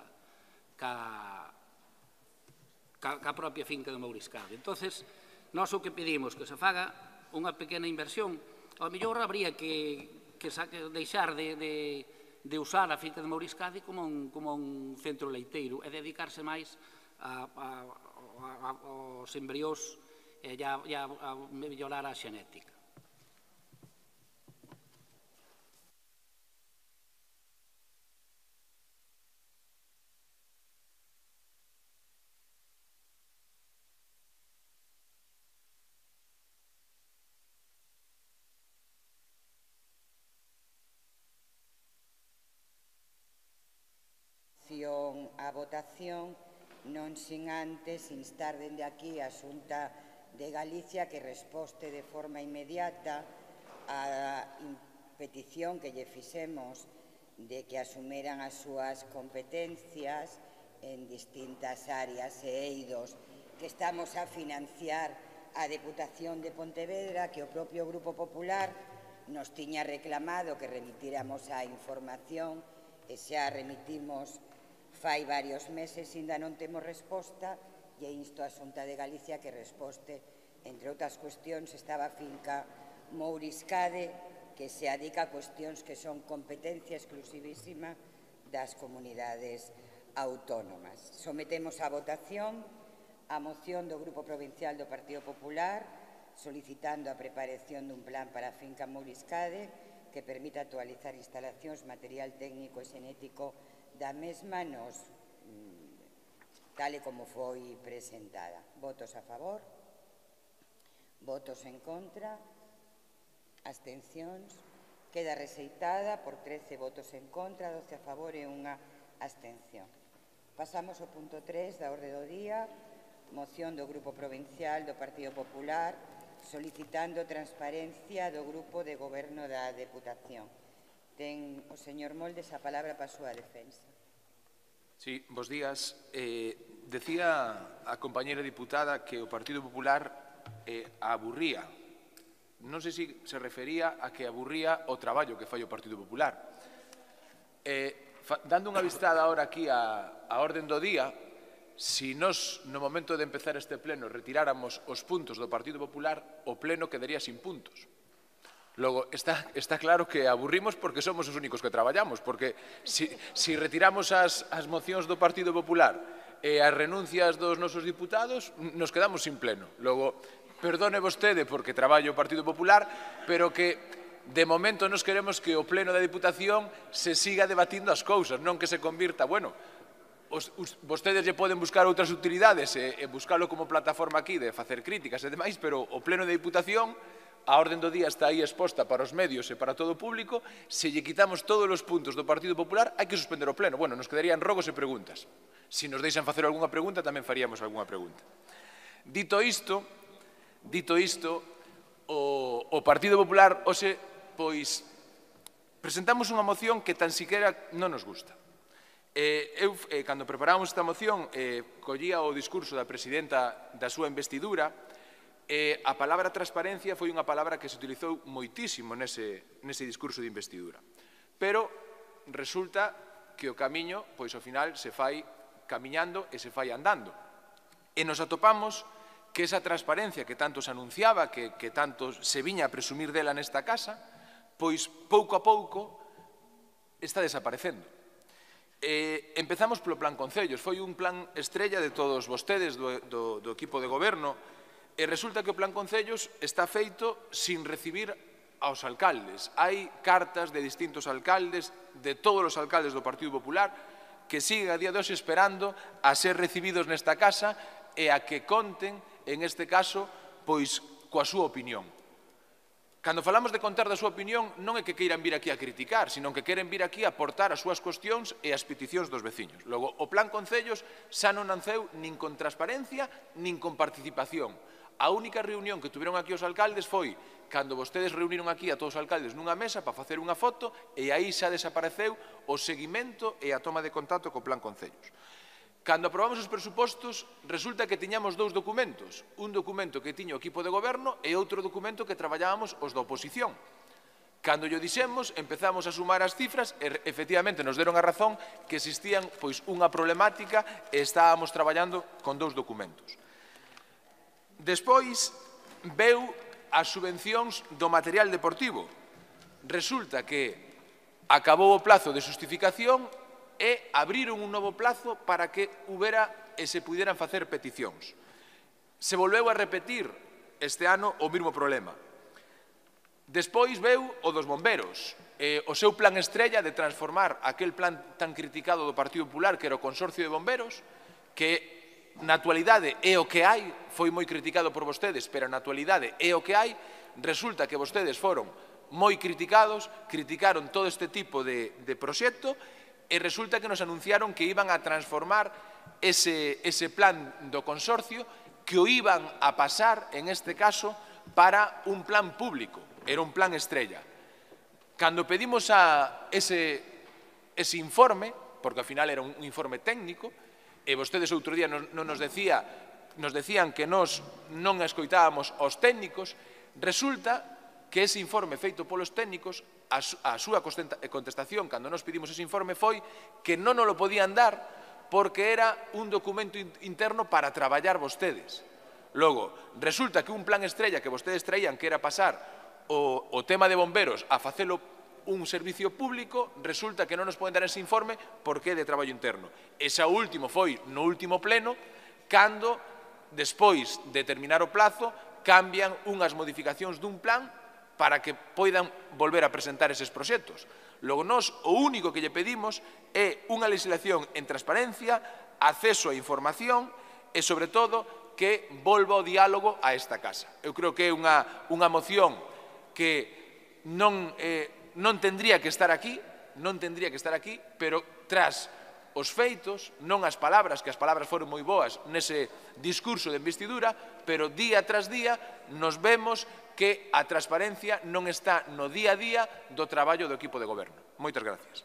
[SPEAKER 4] ca propia finca de Mouriscade. Entonces, nós o que pedimos que se faga unha pequena inversión, ao mellor habría que deixar de usar a finca de Mouriscade como un centro leiteiro e dedicarse máis aos embrións e a mellorar a xenética.
[SPEAKER 1] A votación, non sin antes instar dende aquí a Xunta de Galicia que resposte de forma inmediata a petición que lle fixemos de que asumeran as súas competencias en distintas áreas e eidos que estamos a financiar a Deputación de Pontevedra, que o propio Grupo Popular nos tiña reclamado que remitíramos a información e xa remitimos fai varios meses, ainda non temos resposta, e insto a Xunta de Galicia que resposte. Entre outras cuestións, estaba a finca Mouriscade, que se adica a cuestións que son competencia exclusivísima das comunidades autónomas. Sometemos a votación a moción do Grupo Provincial do Partido Popular solicitando a preparación dun plan para a finca Mouriscade que permita actualizar instalacións, material técnico e xenético da mesma tal e como foi presentada. Votos a favor, votos en contra, abstencións. Queda rexeitada por 13 votos en contra, 12 a favor e unha abstención. Pasamos ao punto 3 da orde do día, moción do Grupo Provincial do Partido Popular solicitando transparencia do Grupo de Goberno da Deputación. Ten o señor Moldes a palabra para a súa defensa.
[SPEAKER 6] Sí, bos días. Decía a compañera diputada que o Partido Popular a aburría. Non sei se se refería a que aburría o traballo que fai o Partido Popular. Dando unha vistada ahora aquí a orden do día, se nós, no momento de empezar este pleno, retiráramos os puntos do Partido Popular, o pleno quedaría sin puntos. Logo, está claro que aburrimos porque somos os únicos que traballamos, porque se retiramos as mocións do Partido Popular e as renuncias dos nosos diputados, nos quedamos sin pleno. Logo, perdone vostede porque traballo o Partido Popular, pero que de momento nos queremos que o pleno da Diputación se siga debatindo as cousas, non que se convirta, bueno, vostedes lle poden buscar outras utilidades e buscalo como plataforma aquí de facer críticas e demais, pero o pleno da Diputación, a orden do día está aí exposta para os medios e para todo o público. Se lle quitamos todos os puntos do Partido Popular, hai que suspender o pleno. Bueno, nos quedarían rogos e preguntas. Se nos deixan facer algunha pregunta, tamén faríamos algunha pregunta. Dito isto, o Partido Popular, hoxe, pois, presentamos unha moción que tan siquiera non nos gusta. Eu, cando preparábamos esta moción, collía o discurso da presidenta da súa investidura. A palabra transparencia foi unha palabra que se utilizou moitísimo nese discurso de investidura. Pero resulta que o camiño, pois ao final, se fai camiñando e se fai andando. E nos atopamos que esa transparencia que tanto se anunciaba, que tanto se viña a presumir dela nesta casa, pois pouco a pouco está desaparecendo. Empezamos polo Plan Concellos. Foi un plan estrella de todos vostedes do equipo de goberno. E resulta que o Plan Concellos está feito sin recibir aos alcaldes. Hai cartas de distintos alcaldes, de todos os alcaldes do Partido Popular, que siguen a día de hoxe esperando a ser recibidos nesta casa e a que conten, en este caso, pois coa súa opinión. Cando falamos de contar da súa opinión, non é que queiran vir aquí a criticar, sino que queren vir aquí a aportar as súas cuestións e as peticións dos veciños. Logo, o Plan Concellos xa non nanceu nin con transparencia, nin con participación. A única reunión que tuveron aquí os alcaldes foi cando vostedes reuniron aquí a todos os alcaldes nunha mesa para facer unha foto e aí xa desapareceu o seguimento e a toma de contacto co Plan Concellos. Cando aprobamos os presupostos, resulta que tiñamos dous documentos. Un documento que tiña o equipo de goberno e outro documento que traballábamos os da oposición. Cando llo dixemos, empezamos a sumar as cifras e, efectivamente, nos deron a razón que existían pois unha problemática e estábamos traballando con dous documentos. Despois, veu as subvencións do material deportivo. Resulta que acabou o plazo de xustificación e abriron un novo plazo para que houbera e se puderan facer peticións. Se volveu a repetir este ano o mesmo problema. Despois veu o dos bomberos, o seu plan estrella de transformar aquel plan tan criticado do Partido Popular, que era o Consorcio de Bomberos, que na actualidade é o que hai, foi moi criticado por vostedes, pero na actualidade é o que hai, resulta que vostedes foron moi criticados, criticaron todo este tipo de proxecto e resulta que nos anunciaron que iban a transformar ese plan do consorcio, que o iban a pasar, en este caso, para un plan público. Era un plan estrella. Cando pedimos ese informe, porque ao final era un informe técnico, e vostedes outro día nos decían que nos non escoitábamos aos técnicos, resulta que ese informe feito polos técnicos, a súa contestación cando nos pedimos ese informe foi que non nos lo podían dar porque era un documento interno para traballar vostedes. Logo, resulta que un plan estrella que vostedes traían, que era pasar o tema de bomberos a facelo un servicio público, resulta que non nos poden dar ese informe porque é de traballo interno. Ese último foi no último pleno, cando, despois de terminar o plazo, cambian unhas modificacións dun plan para que poidan volver a presentar eses proxectos. Logo, nós o único que lle pedimos é unha legislación en transparencia, acceso a información e, sobre todo, que volva o diálogo a esta casa. Eu creo que é unha moción que non tendría que estar aquí, pero tras os feitos, non as palabras, que as palabras foron moi boas nese discurso de investidura, pero día tras día nos vemos que a transparencia non está no día a día do traballo do equipo de goberno. Moitas gracias.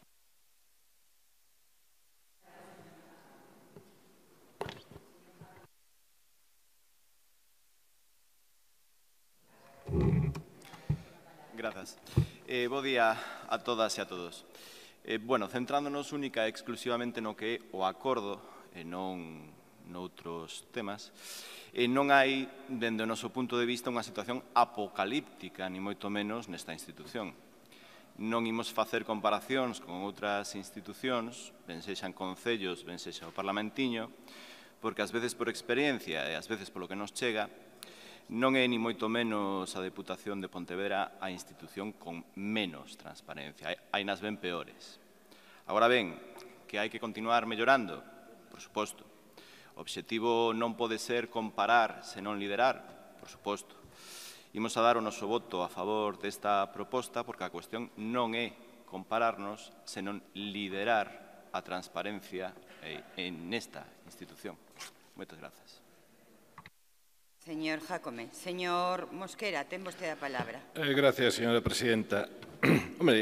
[SPEAKER 7] Grazas. Bo día a todas e a todos. Bueno, centrándonos única e exclusivamente no que é o acordo e non noutros temas, non hai, dende o noso punto de vista, unha situación apocalíptica, ni moito menos nesta institución. Non imos facer comparacións con outras institucións, ben sexan concellos, ben sexa o Parlamentiño, porque ás veces por experiencia e ás veces polo que nos chega, non é ni moito menos a Deputación de Pontevedra a institución con menos transparencia, hai nas ben peores. Agora ben, que hai que continuar mellorando, por suposto. O obxectivo non pode ser comparar, senón liderar, por suposto. Imos a dar o noso voto a favor desta proposta porque a cuestión non é compararnos, senón liderar a transparencia nesta institución. Moitas grazas.
[SPEAKER 1] Señor Jácome. Señor Mosquera, ten vostede a palabra.
[SPEAKER 8] Gracias, señora presidenta. Hombre,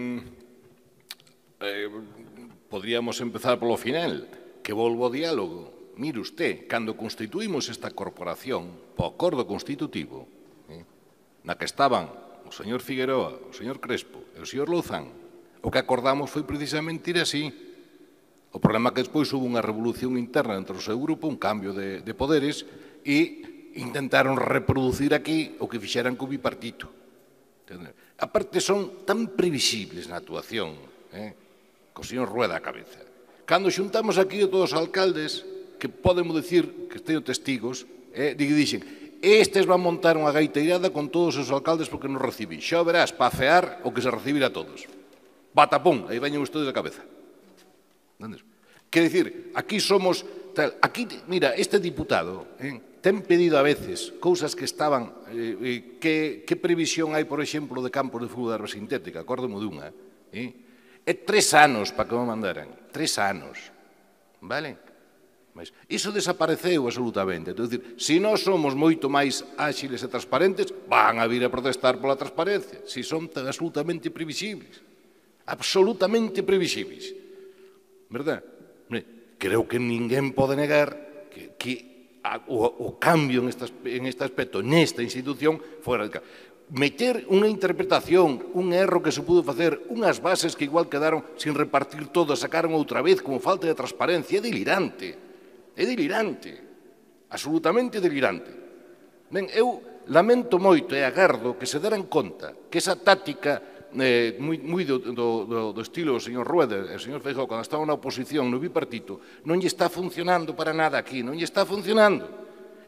[SPEAKER 8] podríamos empezar polo final, que volvo ao diálogo. Mire usted, cando constituímos esta corporación, po acordo constitutivo, na que estaban o señor Figueroa, o señor Crespo e o señor Louzán, o que acordamos foi precisamente ir así. O problema é que despois hubo unha revolución interna entre o seu grupo, un cambio de poderes, e intentaron reproducir aquí o que fixeran co bipartito. Aparte, son tan previsibles na actuación, co señor Rueda a cabeza. Cando xuntamos aquí a todos os alcaldes, que podemos dicir que teño testigos, dixen, estes van montar unha gaiteirada con todos os alcaldes porque nos recibí. Xa verás, pa cear o que se recibir a todos. Batapón, aí veñen ustedes a cabeza. Quer dicir, aquí somos... Aquí, mira, este diputado ten pedido a veces cousas que estaban... Que previsión hai, por exemplo, de campos de fútbol de erva sintética? Acórdome dunha. É 3 anos para que me mandaran. 3 anos. Vale? Mas iso desapareceu absolutamente. É dicir, se nós somos moito máis áxiles e transparentes, van a vir a protestar pola transparencia. Se son absolutamente previsibles. Absolutamente previsibles. Verdad? Creo que ninguén pode negar que o cambio en este aspecto, nesta institución, foi radical. Meter unha interpretación, un erro que se pudo facer, unhas bases que igual quedaron sin repartir todo, sacaron outra vez como falta de transparencia, é delirante. É delirante. Absolutamente delirante. Ben, eu lamento moito e agardo que se deran conta que esa táctica moi do estilo do señor Rueda e do señor Feijóo cando estaba na oposición no bipartito non lle está funcionando para nada aquí, non lle está funcionando.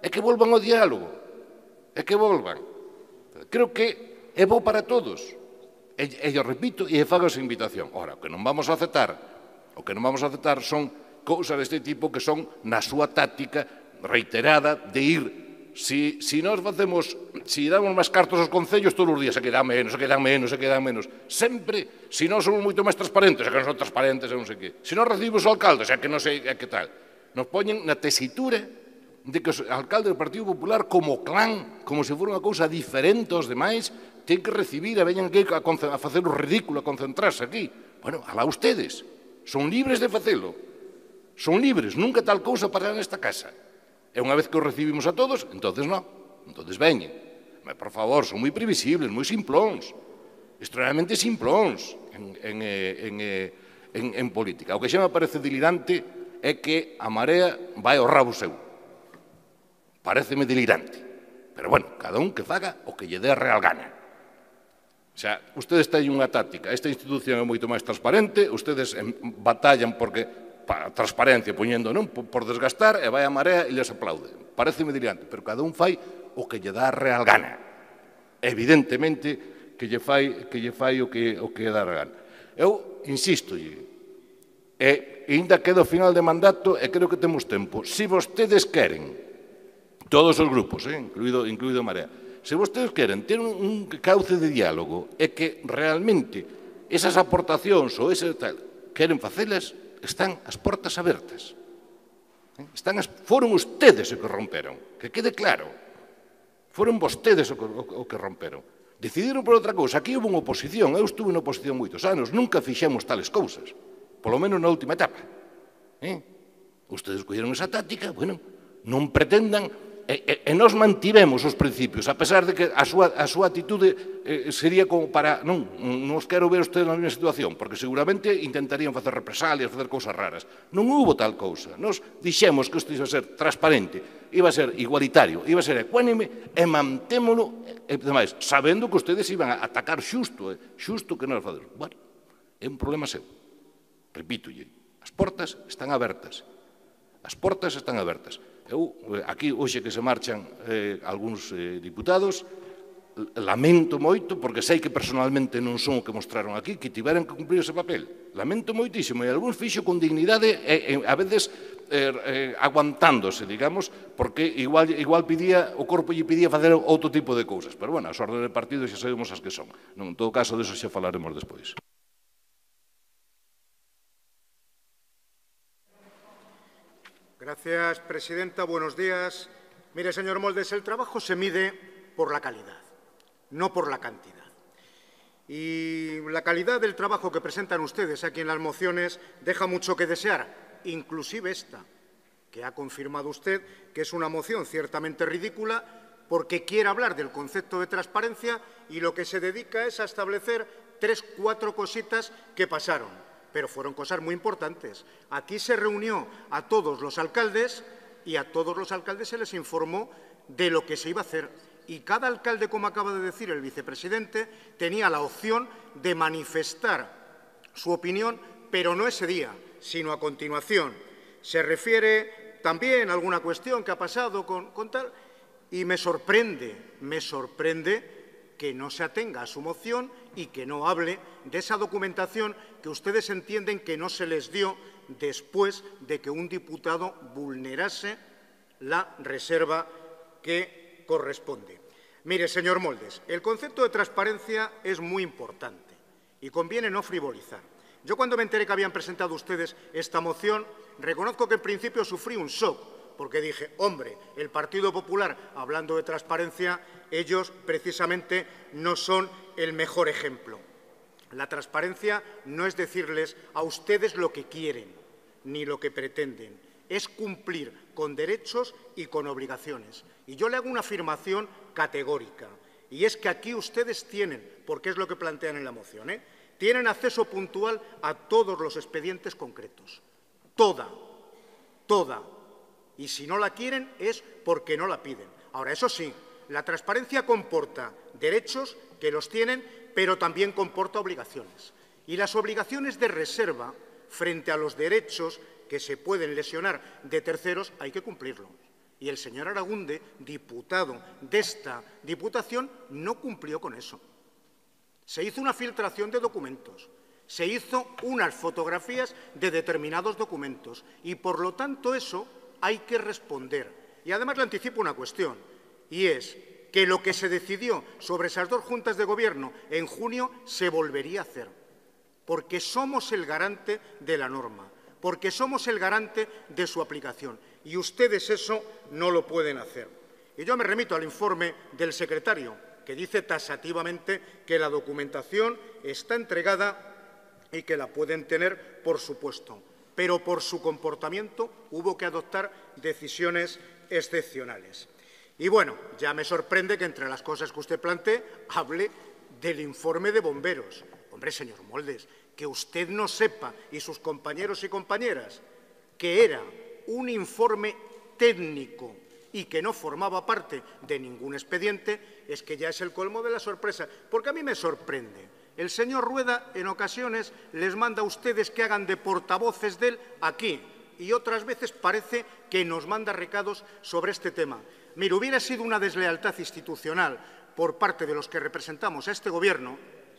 [SPEAKER 8] é que volvan ao diálogo, é que volvan. Creo que é bo para todos. E eu repito, e fago esa invitación. Ora, o que non vamos a aceptar son cousas deste tipo que son na súa táctica reiterada de ir. Si nós facemos, si damos máis cartos aos concellos, todos os días se quedan menos. Sempre, si nós somos moito máis transparentes, é que non son transparentes, e non sei que. Si nós recibimos os alcaldes, é que non sei que tal. Nos poñen na tesitura de que os alcaldes do Partido Popular, como clan, como se fora unha cousa diferente aos demais, ten que recibir e veñan aquí a facer o ridículo, a concentrarse aquí. Bueno, alá ustedes. Son libres de facelo. Son libres. Nunca tal cousa pasará nesta casa. E unha vez que os recibimos a todos, entonces non. Entonces veñen. Mas, por favor, son moi previsibles, moi simplóns. Extremadamente simplóns en política. O que xa me parece delirante é que a Marea vai ao rabo seu. Paréceme delirante. Pero, bueno, cada un que faga o que lle dé a real gana. O sea, ustedes teñen unha táctica. Esta institución é moito máis transparente, ustedes batallan porque para transparencia, poñendo non por desgastar, e vai a Marea e les aplaude. Paréceme delirante, pero cada un fai o que lle dá a real gana. Evidentemente que lle fai o que lle dá a real gana. Eu insisto, e ainda queda o final de mandato e creo que temos tempo. Se vostedes queren, todos os grupos, incluído Marea, se vostedes queren ter un cauce de diálogo e que realmente esas aportacións ou ese tal queren facelas, están as portas abertas. Foron ustedes os que romperon, que quede claro. Foron vostedes o que romperon. Decidiron por outra cousa. Aquí houve unha oposición, eu estuve na oposición moitos anos, nunca fixemos tales cousas, polo menos na última etapa. Ustedes colleron esa táctica, bueno, non pretendan, e nós mantivemos os principios, a pesar de que a súa atitude sería como para, non os quero ver ustedes na mesma situación, porque seguramente intentarían facer represalias, facer cousas raras. Non hubo tal cousa. Nos dixemos que isto iba a ser transparente, iba a ser igualitario, iba a ser ecuánime, e mantémolo, e demais, sabendo que ustedes iban a atacar xusto que non facemos. Bueno, é un problema seu. Repítolle, as portas están abertas. As portas están abertas. Eu, aquí, hoxe que se marchan algúns diputados, lamento moito, porque sei que personalmente non son o que mostraron aquí, que tiveran que cumprir ese papel. Lamento moitísimo, e algúns fixo con dignidade, a veces aguantándose, digamos, porque igual o corpo lle pedía facer outro tipo de cousas. Pero, bueno, as ordenes de partido xa sabemos as que son. En todo caso, deso xa falaremos despois.
[SPEAKER 9] Gracias, presidenta. Buenos días. Mire, señor Moldes, el trabajo se mide por la calidad, no por la cantidad. Y la calidad del trabajo que presentan ustedes aquí en las mociones deja mucho que desear, inclusive esta, que ha confirmado usted que es una moción ciertamente ridícula porque quiere hablar del concepto de transparencia y lo que se dedica es a establecer 3 o 4 cositas que pasaron. Pero fueron cosas muy importantes. Aquí se reunió a todos los alcaldes y a todos los alcaldes se les informó de lo que se iba a hacer. Y cada alcalde, como acaba de decir el vicepresidente, tenía la opción de manifestar su opinión, pero no ese día, sino a continuación. Se refiere también a alguna cuestión que ha pasado con tal, y me sorprende que no se atenga a su moción y que no hable de esa documentación que ustedes entienden que no se les dio después de que un diputado vulnerase la reserva que corresponde. Mire, señor Moldes, el concepto de transparencia es muy importante y conviene no frivolizar. Yo cuando me enteré que habían presentado ustedes esta moción, reconozco que en principio sufrí un shock, porque dije, hombre, el Partido Popular, hablando de transparencia, ellos precisamente no son el mejor ejemplo. La transparencia no es decirles a ustedes lo que quieren, ni lo que pretenden. Es cumplir con derechos y con obligaciones. Y yo le hago una afirmación categórica, y es que aquí ustedes tienen, porque es lo que plantean en la moción, tienen acceso puntual a todos los expedientes concretos. Toda. Y si no la quieren es porque no la piden. Ahora, eso sí, la transparencia comporta derechos que los tienen, pero también comporta obligaciones. Y las obligaciones de reserva frente a los derechos que se pueden lesionar de terceros hay que cumplirlos. Y el señor Aragunde, diputado de esta Diputación, no cumplió con eso. Se hizo una filtración de documentos, se hizo unas fotografías de determinados documentos y, por lo tanto, eso hay que responder. Y además le anticipo una cuestión, y es que lo que se decidió sobre esas dos juntas de gobierno en junio se volvería a hacer, porque somos el garante de la norma, porque somos el garante de su aplicación, y ustedes eso no lo pueden hacer. Y yo me remito al informe del secretario, que dice taxativamente que la documentación está entregada y que la pueden tener, por supuesto, pero por su comportamiento hubo que adoptar decisiones excepcionales. Y bueno, ya me sorprende que entre las cosas que usted plantee hable del informe de bomberos. Hombre, señor Moldes, que usted no sepa, y sus compañeros y compañeras, que era un informe técnico y que no formaba parte de ningún expediente, es que ya es el colmo de la sorpresa. Porque a mí me sorprende. El señor Rueda, en ocasiones, les manda a ustedes que hagan de portavoces de él aquí, y otras veces parece que nos manda recados sobre este tema. Mire, hubiera sido una deslealtad institucional por parte de los que representamos a este Gobierno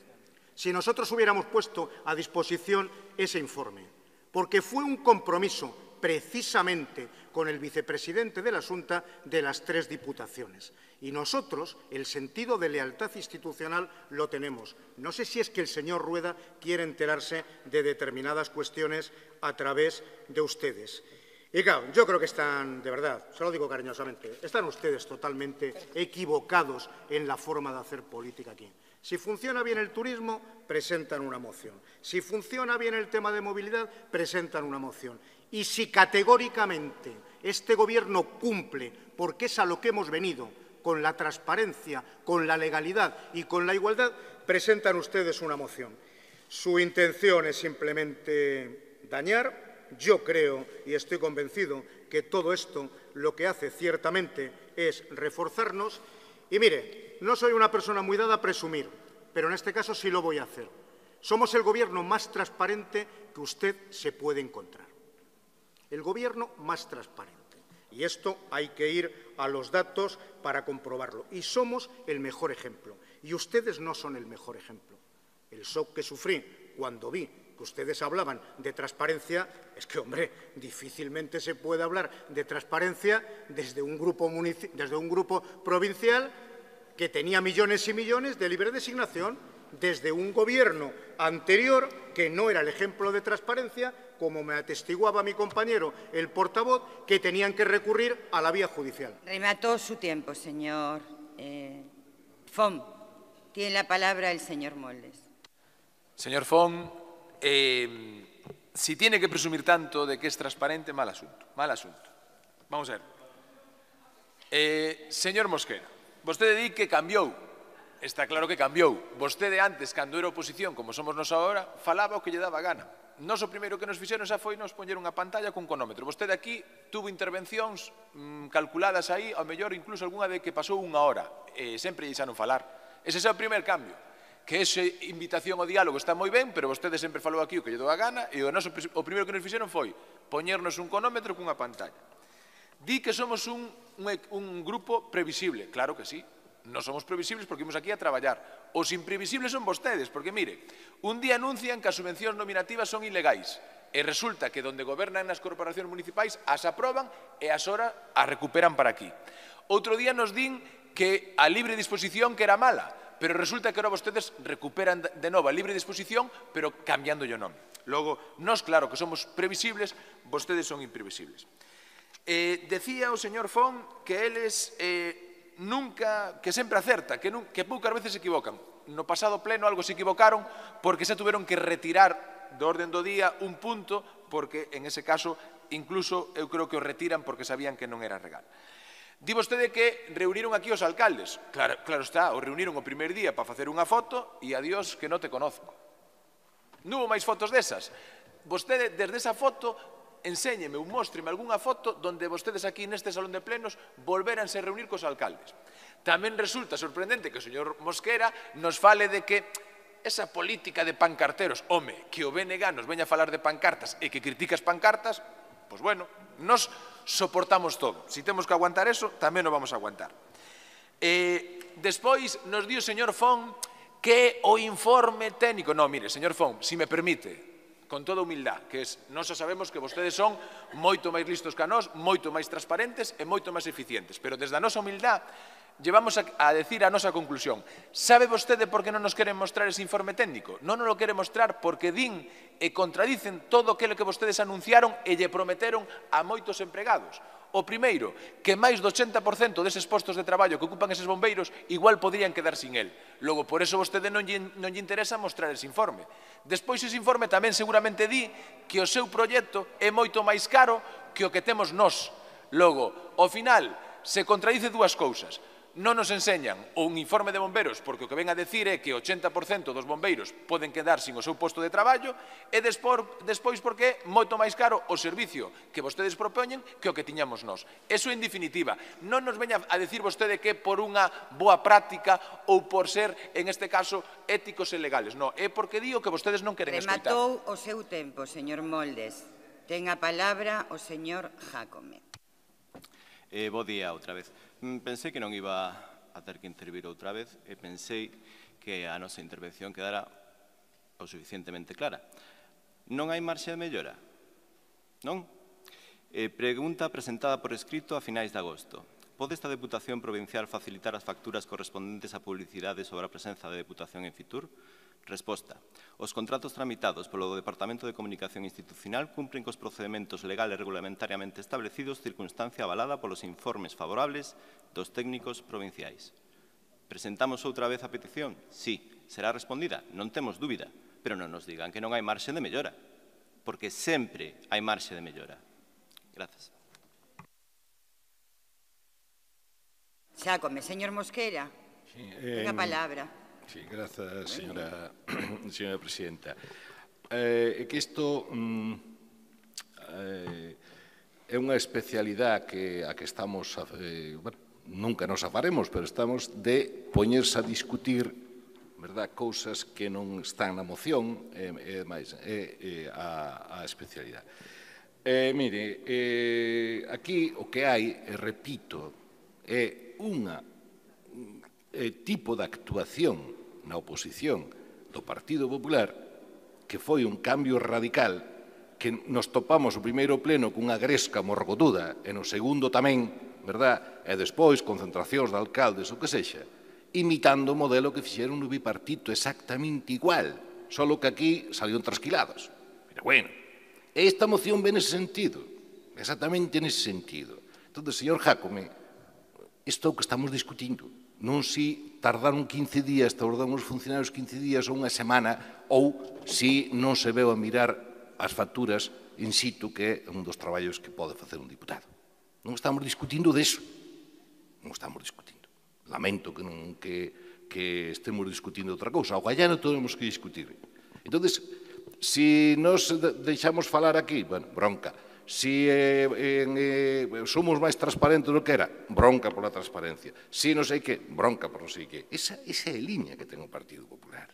[SPEAKER 9] si nosotros hubiéramos puesto a disposición ese informe, porque fue un compromiso precisamente con el vicepresidente de la Xunta de las 3 diputaciones. Y nosotros el sentido de lealtad institucional lo tenemos. No sé si es que el señor Rueda quiere enterarse de determinadas cuestiones a través de ustedes. Y claro, yo creo que están, de verdad, se lo digo cariñosamente, están ustedes totalmente equivocados en la forma de hacer política aquí. Si funciona bien el turismo, presentan una moción. Si funciona bien el tema de movilidad, presentan una moción. Y si categóricamente este Gobierno cumple, porque es a lo que hemos venido, con la transparencia, con la legalidad y con la igualdad, presentan ustedes una moción. Su intención es simplemente dañar. Yo creo y estoy convencido que todo esto lo que hace ciertamente es reforzarnos. Y mire, no soy una persona muy dada a presumir, pero en este caso sí lo voy a hacer. Somos el Gobierno más transparente que usted se puede encontrar. El Gobierno más transparente. Y esto hay que ir a los datos para comprobarlo. Y somos el mejor ejemplo. Y ustedes no son el mejor ejemplo. El shock que sufrí cuando vi que ustedes hablaban de transparencia, es que, hombre, difícilmente se puede hablar de transparencia desde un grupo provincial que tenía millones y millones de libre designación, desde un Gobierno anterior que no era el ejemplo de transparencia, como me atestiguaba mi compañero, el portavoz, que tenían que recurrir a la vía judicial.
[SPEAKER 1] Remató su tiempo, señor Font. Tiene la palabra el señor Moldes.
[SPEAKER 6] Señor Font, si tiene que presumir tanto de que es transparente, mal asunto, mal asunto. Vamos a ver. Señor Mosquera, vostede di que cambiou. Está claro que cambiou. Vostede antes, cando era oposición, como somos nos agora, falaba o que lle daba gana. Nos o primeiro que nos fixeron xa foi nos poñer unha pantalla con cronómetro. Vostede aquí tuvo intervencións calculadas aí, ao mellor incluso algunha de que pasou unha hora. Sempre lle xa non falar. Ese é o primer cambio. Que esa invitación ao diálogo está moi ben, pero vostede sempre falou aquí o que lle dou a gana, e o primeiro que nos fixeron foi poñernos un cronómetro cunha pantalla. Di que somos un grupo previsible. Claro que sí. Non somos previsibles porque imos aquí a traballar. Os imprevisibles son vostedes, porque, mire, un día anuncian que as subvencións nominativas son ilegais e resulta que donde gobernan nas corporacións municipais as aproban e as horas as recuperan para aquí. Outro día nos din que a libre disposición que era mala, pero resulta que ahora vostedes recuperan de novo a libre disposición, pero cambiando o nome. Logo, nós claro que somos previsibles, vostedes son imprevisibles. Decía o señor Font que eles que sempre acerta, que poucas veces se equivocan. No pasado pleno algo se equivocaron porque se tuveron que retirar do orden do día un punto, porque en ese caso incluso eu creo que o retiran porque sabían que non era regal. Di vostede que reuniron aquí os alcaldes. Claro está, os reuniron o primer día para facer unha foto e adiós que non te conozco. Non hubo máis fotos desas. Vostede, desde esa foto, enséñeme ou móstreme algunha foto donde vostedes aquí neste salón de plenos volveranse a reunir cos alcaldes. Tamén resulta sorprendente que o señor Mosquera nos fale de que esa política de pancarteros, home, que o BNG nos veña a falar de pancartas e que critica as pancartas, Pois bueno, nos soportamos todo. Se temos que aguantar eso, tamén o vamos a aguantar. Despois nos di o señor Fon que o informe técnico... Non, mire, señor Fon, se me permite, con toda humildad, que nós sabemos que vostedes son moito máis listos que a nós, moito máis transparentes e moito máis eficientes, pero desde a nosa humildad llevamos a decir a nosa conclusión. Sabe vostede por que non nos queren mostrar ese informe técnico? Non nos lo queren mostrar porque din e contradicen todo aquilo que vostedes anunciaron e lle prometeron a moitos empregados. O primeiro, que máis do 80% deses postos de traballo que ocupan eses bombeiros igual poderían quedar sin el. Logo, por eso vostede non lle interesa mostrar ese informe. Despois, ese informe tamén seguramente di que o seu proxecto é moito máis caro que o que temos nós. Logo, ao final, se contradice dúas cousas. Non nos enseñan un informe de bombeiros porque o que ven a decir é que o 80% dos bombeiros poden quedar sin o seu posto de traballo e despois porque é moito máis caro o servicio que vostedes propoñen que o que tiñamos nós. Eso en definitiva. Non nos veña a decir vostede que é por unha boa práctica ou por ser, en este caso, éticos e legales. Non, é porque di o que vostedes non queren escoitar.
[SPEAKER 1] Rematou o seu tempo, señor Moldes. Ten a palabra o señor Jácome.
[SPEAKER 7] Bo día outra vez. Pensei que non iba a ter que intervir outra vez e pensei que a nosa intervención quedara o suficientemente clara. Non hai marxe de mellora? Non? Pregunta presentada por escrito a finais de agosto. Pode esta Deputación Provincial facilitar as facturas correspondentes á publicidade sobre a presenza da Deputación en Fitur? Resposta. Os contratos tramitados polo Departamento de Comunicación Institucional cumpren cos procedementos legales regulamentariamente establecidos, circunstancia avalada polos informes favorables dos técnicos provinciais. Presentamos outra vez a petición? Sí. Será respondida? Non temos dúbida. Pero non nos digan que non hai marxe de mellora, porque sempre hai marxe de mellora. Grazas.
[SPEAKER 1] Xácome, señor Mosquera, ten a palabra.
[SPEAKER 8] Sí, grazas, señora presidenta. É que isto é unha especialidade a que estamos, nunca nos afaremos, pero estamos de poñerse a discutir cousas que non están na moción, é a especialidade. Mire, aquí o que hai, repito, é unha tipo de actuación na oposición do Partido Popular que foi un cambio radical que nos topamos o primeiro pleno cunha gresca morgoduda e no segundo tamén, e despois concentracións de alcaldes ou que sexa, imitando o modelo que fixeron no bipartito exactamente igual, solo que aquí salieron trasquilados. Pero bueno, esta moción ven nese sentido, exactamente nese sentido. Entón, señor Jácome, isto é o que estamos discutindo. Non si tardaron 15 días, tardaron os funcionarios 15 días ou unha semana, ou si non se veu a mirar as facturas in situ, que é un dos traballos que pode facer un diputado. Non estamos discutindo deso. Non estamos discutindo. Lamento que estemos discutindo outra cousa. O gallano temos que discutir. Entón, se nos deixamos falar aquí, bueno, bronca. Si somos máis transparentes do que era, bronca pola transparencia. Si non sei que, bronca por non sei que. Esa é a liña que ten o Partido Popular.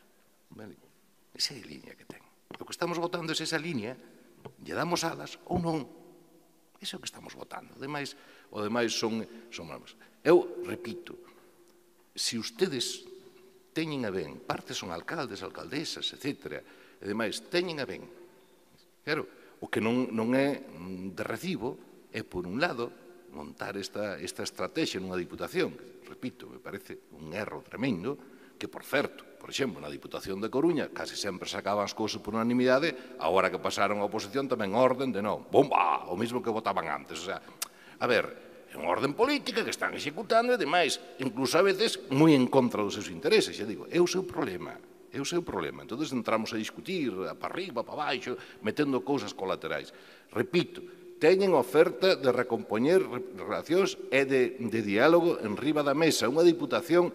[SPEAKER 8] Esa é a liña que ten. O que estamos votando é esa liña, lle damos alas ou non. Ese é o que estamos votando. O demais son malos. Eu repito, se ustedes teñen a ben, parte son alcaldes, alcaldesas, etc., e demais, teñen a ben, claro, o que non é de recibo é, por un lado, montar esta estrategia nunha diputación. Repito, me parece un erro tremendo, que, por certo, por exemplo, na Diputación de Coruña, case sempre sacaban as cousas por unanimidade, agora que pasaron a oposición tamén orden de non. Bomba! O mesmo que votaban antes. O sea, a ver, é unha orden política que están executando e, demais, incluso a veces moi en contra dos seus intereses. Xa digo, é o seu problema. É o seu problema. Entón, entramos a discutir, para arriba, para baixo, metendo cousas colaterais. Repito, teñen oferta de recompoñer relacións e de diálogo en riba da mesa. Unha diputación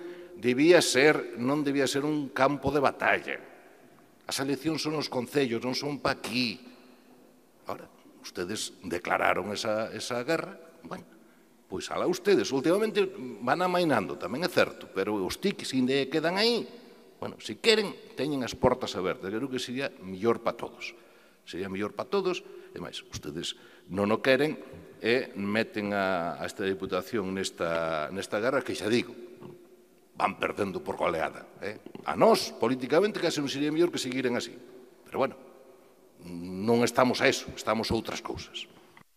[SPEAKER 8] non debía ser un campo de batalla. As eleccións son os concellos, non son pa aquí. Ahora, ustedes declararon esa guerra, bueno, pois alá ustedes. Últimamente van amainando, tamén é certo, pero os tics ainda quedan aí. Bueno, se queren, teñen as portas abertas. Creo que sería mellor para todos. Sería mellor para todos E máis, ustedes non o queren e meten a esta Diputación nesta guerra que, xa digo, van perdendo por goleada. A nós, políticamente, case non sería mellor que seguiren así. Pero, bueno, non estamos a eso, estamos a outras cousas.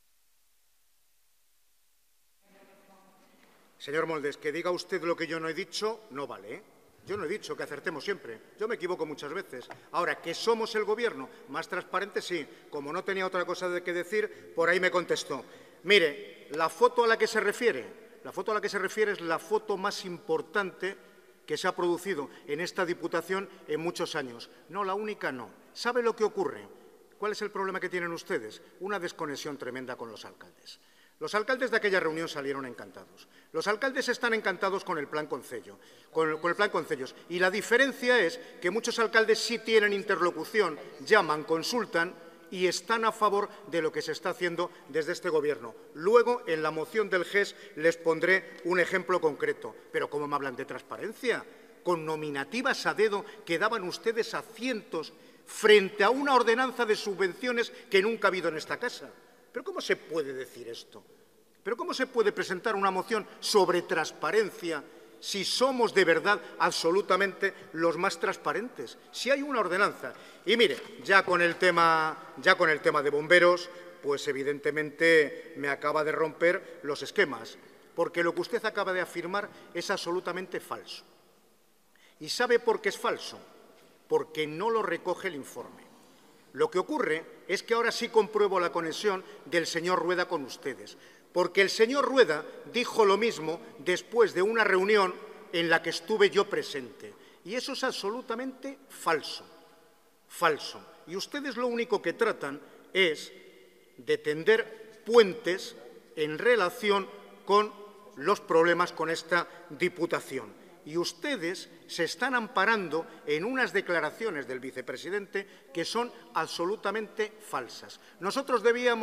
[SPEAKER 9] Señor Moldes, que diga usted lo que yo no he dicho, no vale, ¿eh? Yo no he dicho que acertemos siempre. Yo me equivoco muchas veces. Ahora, que somos el Gobierno más transparente, sí. Como no tenía otra cosa que decir, por ahí me contestó. Mire, la foto a la que se refiere es la foto más importante que se ha producido en esta Diputación en muchos años. No, la única no. ¿Sabe lo que ocurre? ¿Cuál es el problema que tienen ustedes? Una desconexión tremenda con los alcaldes. Los alcaldes de aquella reunión salieron encantados. Los alcaldes están encantados con el Plan Concello, con el Plan Concellos. Y la diferencia es que muchos alcaldes sí tienen interlocución, llaman, consultan y están a favor de lo que se está haciendo desde este Gobierno. Luego, en la moción del GES, les pondré un ejemplo concreto. Pero ¿cómo me hablan de transparencia? Con nominativas a dedo que daban ustedes a cientos frente a una ordenanza de subvenciones que nunca ha habido en esta casa. ¿Pero cómo se puede decir esto? ¿Pero cómo se puede presentar una moción sobre transparencia si somos de verdad absolutamente los más transparentes? Si hay una ordenanza. Y mire, ya con el tema de bomberos, pues evidentemente me acaba de romper los esquemas, porque lo que usted acaba de afirmar es absolutamente falso. ¿Y sabe por qué es falso? Porque no lo recoge el informe. Lo que ocurre es que ahora sí compruebo la conexión del señor Rueda con ustedes, porque el señor Rueda dijo lo mismo después de una reunión en la que estuve yo presente. Y eso es absolutamente falso, falso. Y ustedes lo único que tratan es de tender puentes en relación con los problemas con esta Diputación. Y ustedes se están amparando en unas declaraciones del vicepresidente que son absolutamente falsas. Nosotros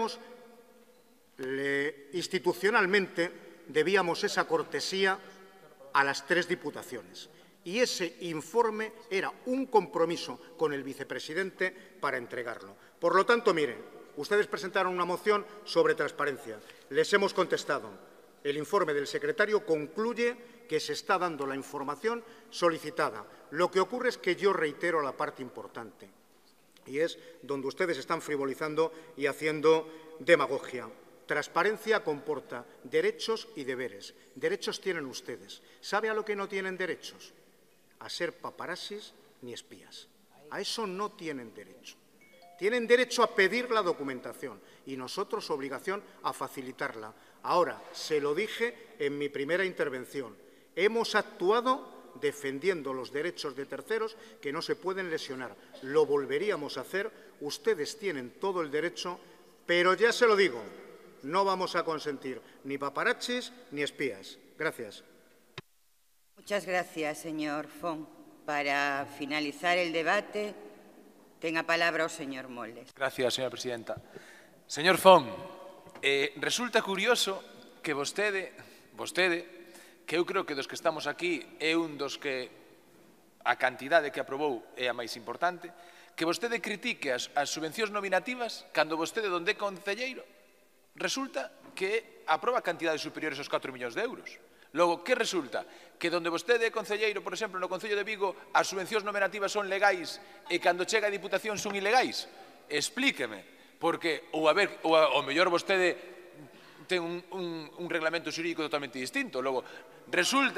[SPEAKER 9] institucionalmente debíamos esa cortesía a las 3 diputaciones. Y ese informe era un compromiso con el vicepresidente para entregarlo. Por lo tanto, miren, ustedes presentaron una moción sobre transparencia. Les hemos contestado. El informe del secretario concluye que se está dando la información solicitada. Lo que ocurre es que yo reitero la parte importante, y es donde ustedes están frivolizando y haciendo demagogia. Transparencia comporta derechos y deberes. Derechos tienen ustedes. ¿Sabe a lo que no tienen derechos? A ser paparazzis ni espías. A eso no tienen derecho. Tienen derecho a pedir la documentación y nosotros obligación a facilitarla. Ahora, se lo dije en mi primera intervención, hemos actuado defendiendo los derechos de terceros que no se pueden lesionar. Lo volveríamos a hacer, ustedes tienen todo el derecho, pero ya se lo digo, no vamos a consentir ni paparazzis ni espías. Gracias.
[SPEAKER 1] Muchas gracias, señor Font. Para finalizar el debate, ten a palabra o señor Moldes.
[SPEAKER 6] Gracias, señora presidenta. Señor Font, resulta curioso que vostede, que eu creo que dos que estamos aquí é un dos que a cantidade que aprobou é a máis importante, que vostede critique as subvencións nominativas cando vostede, donde é concelleiro, resulta que aproba cantidades superiores aos 4 millóns de euros. Logo, que resulta? Que donde vostede é concelleiro, por exemplo, no Concello de Vigo, as subvencións nominativas son legais e cando chega a Diputación son ilegais? Explíqueme, porque, ou mellor vostede ten un reglamento xurídico totalmente distinto. Logo, resulta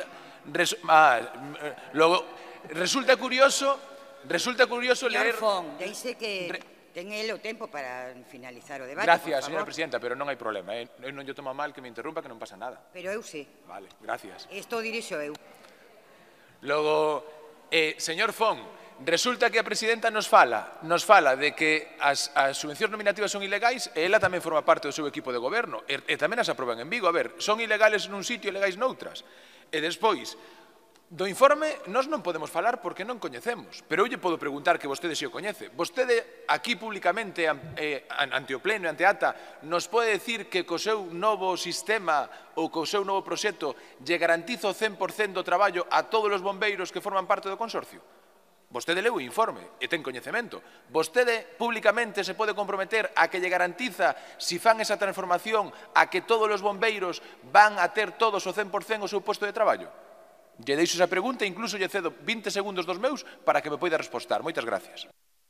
[SPEAKER 6] curioso leer...
[SPEAKER 1] Señor Font, deixe que ten el o tempo para finalizar o debate,
[SPEAKER 6] Gracias,
[SPEAKER 1] por favor.
[SPEAKER 6] señora presidenta, pero non hai problema. Eu non lle tomo mal que me interrumpa, que non pasa nada.
[SPEAKER 1] Pero eu sí.
[SPEAKER 6] Vale, gracias.
[SPEAKER 1] Isto dirixo eu.
[SPEAKER 6] Logo, señor Font, resulta que a presidenta nos fala de que as subvencións nominativas son ilegais e ela tamén forma parte do seu equipo de goberno e tamén as aproban en Vigo. A ver, son ilegales nun sitio e legais noutras. E despois, do informe nós non podemos falar porque non coñecemos, pero eu lle podo preguntar que vostede se o coñece. Vostede aquí públicamente ante o pleno e ante ata nos pode decir que co seu novo sistema ou co seu novo proxecto lle garantizo o 100% do traballo a todos os bombeiros que forman parte do consorcio? Vostede leu o informe e ten coñecemento. Vostede públicamente se pode comprometer a que lle garantiza, si fan esa transformación, a que todos os bombeiros van a ter todos o 100% o seu posto de traballo? Lle deixo esa pregunta e incluso lle cedo 20 segundos dos meus para que me poida respostar. Moitas gracias.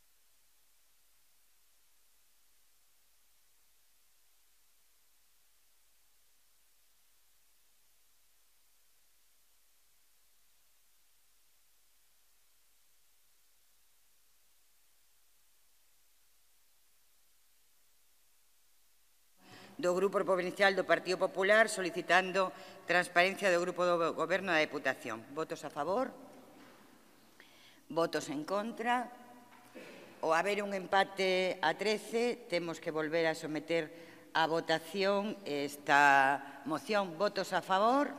[SPEAKER 1] Do Grupo Provincial do Partido Popular solicitando transparencia do Grupo do Goberno da Deputación. Votos a favor? Votos en contra? Ao haber un empate a 13, temos que volver a someter a votación esta moción. Votos a favor?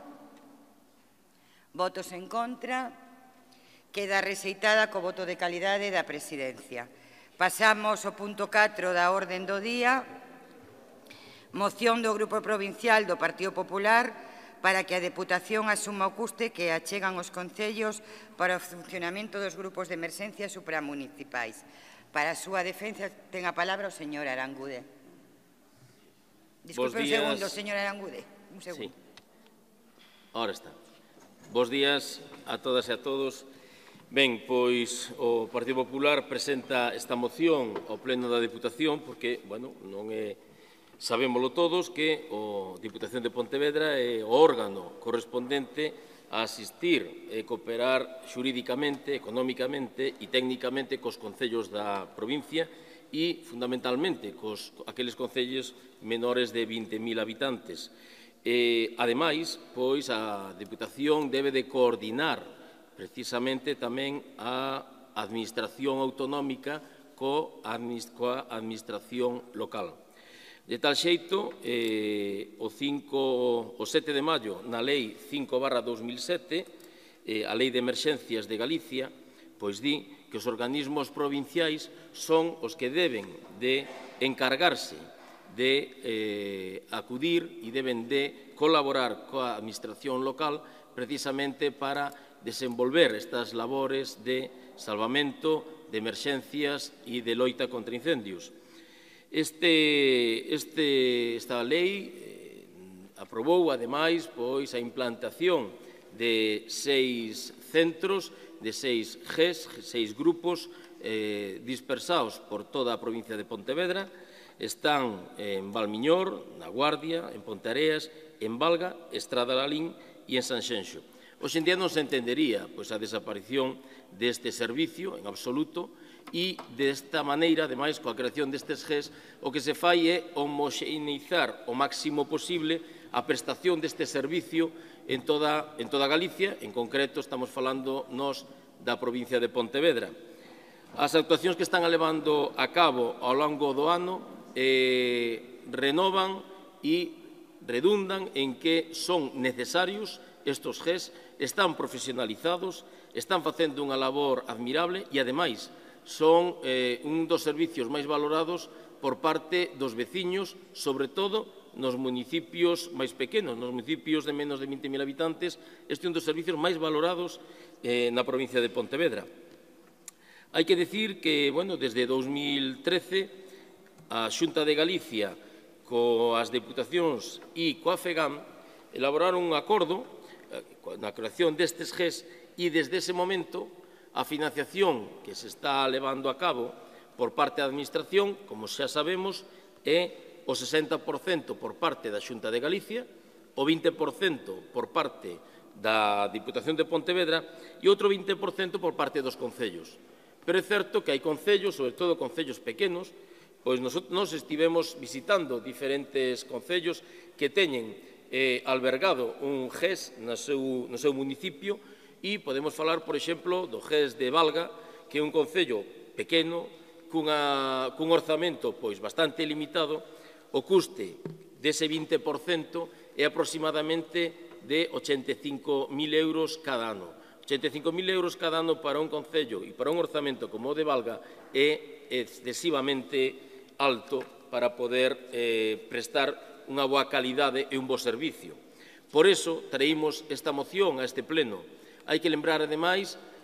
[SPEAKER 1] Votos en contra? Queda rexeitada co voto de calidade da Presidencia. Pasamos ao punto 4 da orden do día. Moción do Grupo Provincial do Partido Popular para que a Deputación asuma o custe que achegan os concellos para o funcionamento dos grupos de emerxencia supramunicipais. Para a súa defensa ten a palabra o señor Arangude. Disculpe un segundo, señor Arangude. Un segundo.
[SPEAKER 10] Sí. Ahora está. Bos días a todas e a todos. Ben, pois o Partido Popular presenta esta moción ao Pleno da Deputación porque, bueno, non é... Sabémolo todos que a Diputación de Pontevedra é o órgano correspondente a asistir e cooperar xurídicamente, económicamente e técnicamente cos concellos da provincia e, fundamentalmente, cos aqueles concellos menores de 20.000 habitantes. Ademais, pois, a Diputación debe de coordinar precisamente tamén a Administración autonómica coa Administración local. De tal xeito, o 7 de maio, na Lei 5/2007, a Lei de Emerxencias de Galicia, pois di que os organismos provinciais son os que deben de encargarse de acudir e deben de colaborar coa Administración local precisamente para desenvolver estas labores de salvamento, de emerxencias e de loita contra incendios. Esta lei aprobou, ademais, pois, a implantación de 6 centros, de 6 GES, 6 grupos dispersados por toda a provincia de Pontevedra. Están en Valmiñor, na Guardia, en Ponteareas, en Valga, Estrada Lalín e en Sanxenxo. Hoxe en día non se entendería pois, a desaparición deste servicio en absoluto, e desta maneira, ademais, coa creación destes GES, o que se fai é homoxeneizar o máximo posible a prestación deste servicio en toda Galicia, en concreto estamos falando nós da provincia de Pontevedra. As actuacións que están levando a cabo ao longo do ano renovan e redundan en que son necesarios estes GES, están profesionalizados, están facendo unha labor admirable e, ademais, son un dos servicios máis valorados por parte dos veciños, sobre todo nos municipios máis pequenos, nos municipios de menos de 20.000 habitantes. Este é un dos servicios máis valorados na provincia de Pontevedra. Hai que decir que, bueno, desde 2013, a Xunta de Galicia, coas deputacións e coa FEGAM, elaboraron un acordo na creación destes GES e, desde ese momento, a financiación que se está levando a cabo por parte da Administración, como xa sabemos, é o 60% por parte da Xunta de Galicia, o 20% por parte da Diputación de Pontevedra e outro 20% por parte dos concellos. Pero é certo que hai concellos, sobre todo concellos pequenos, pois nos estivemos visitando diferentes concellos que teñen albergado un GES no seu municipio e podemos falar, por exemplo, do GES de Valga, que é un concello pequeno, cun orzamento pois bastante limitado. O custe dese 20% é aproximadamente de 85.000 euros cada ano. 85.000 euros cada ano para un concello e para un orzamento como o de Valga é excesivamente alto para poder prestar unha boa calidade e un bo servicio. Por iso traímos esta moción a este pleno. Hai que lembrar, ademais,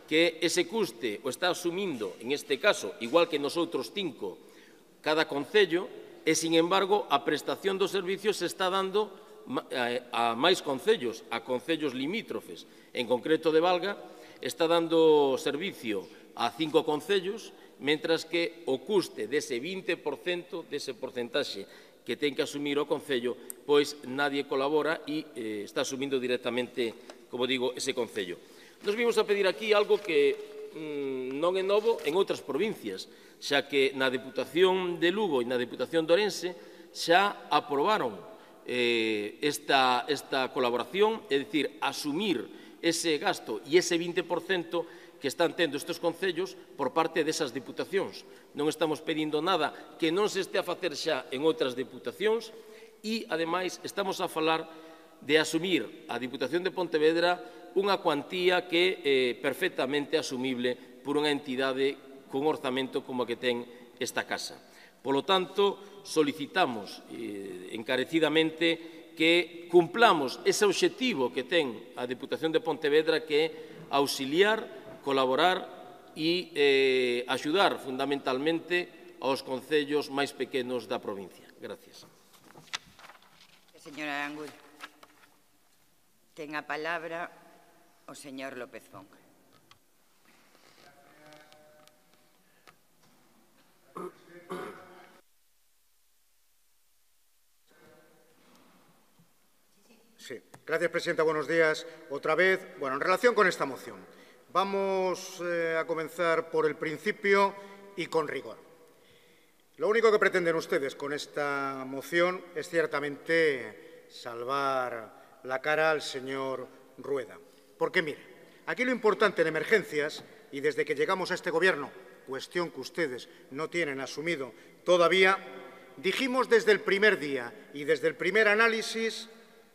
[SPEAKER 10] que ese custe o está asumindo, en este caso, igual que nos outros 5, cada concello, e, sin embargo, a prestación dos servicios se está dando a máis concellos, a concellos limítrofes. En concreto de Valga, está dando servicio a 5 concellos, mentras que o custe dese 20%, dese porcentaxe que ten que asumir o concello, pois nadie colabora e está asumindo directamente, como digo, ese concello. Nos vimos a pedir aquí algo que non é novo en outras provincias, xa que na Deputación de Lugo e na Deputación de Ourense xa aprobaron esta colaboración, é dicir, asumir ese gasto e ese 20% que están tendo estes concellos por parte desas diputacións. Non estamos pedindo nada que non se este a facer xa en outras diputacións e, ademais, estamos a falar de asumir a Diputación de Pontevedra unha cuantía que é perfectamente asumible por unha entidade con orzamento como a que ten esta Casa. Polo tanto, solicitamos encarecidamente que cumplamos ese obxectivo que ten a Deputación de Pontevedra, que é auxiliar, colaborar e axudar fundamentalmente aos concellos máis pequenos da provincia. Gracias.
[SPEAKER 1] Señora Aranguren, ten a palabra o señor López Font.
[SPEAKER 9] Sí. Gracias, presidenta. Buenos días. Otra vez, bueno, en relación con esta moción, vamos a comenzar por el principio y con rigor. Lo único que pretenden ustedes con esta moción es ciertamente salvar la cara al señor Rueda. Porque, mire, aquí lo importante en emergencias, y desde que llegamos a este Gobierno, cuestión que ustedes no tienen asumido todavía, dijimos desde el primer día y desde el primer análisis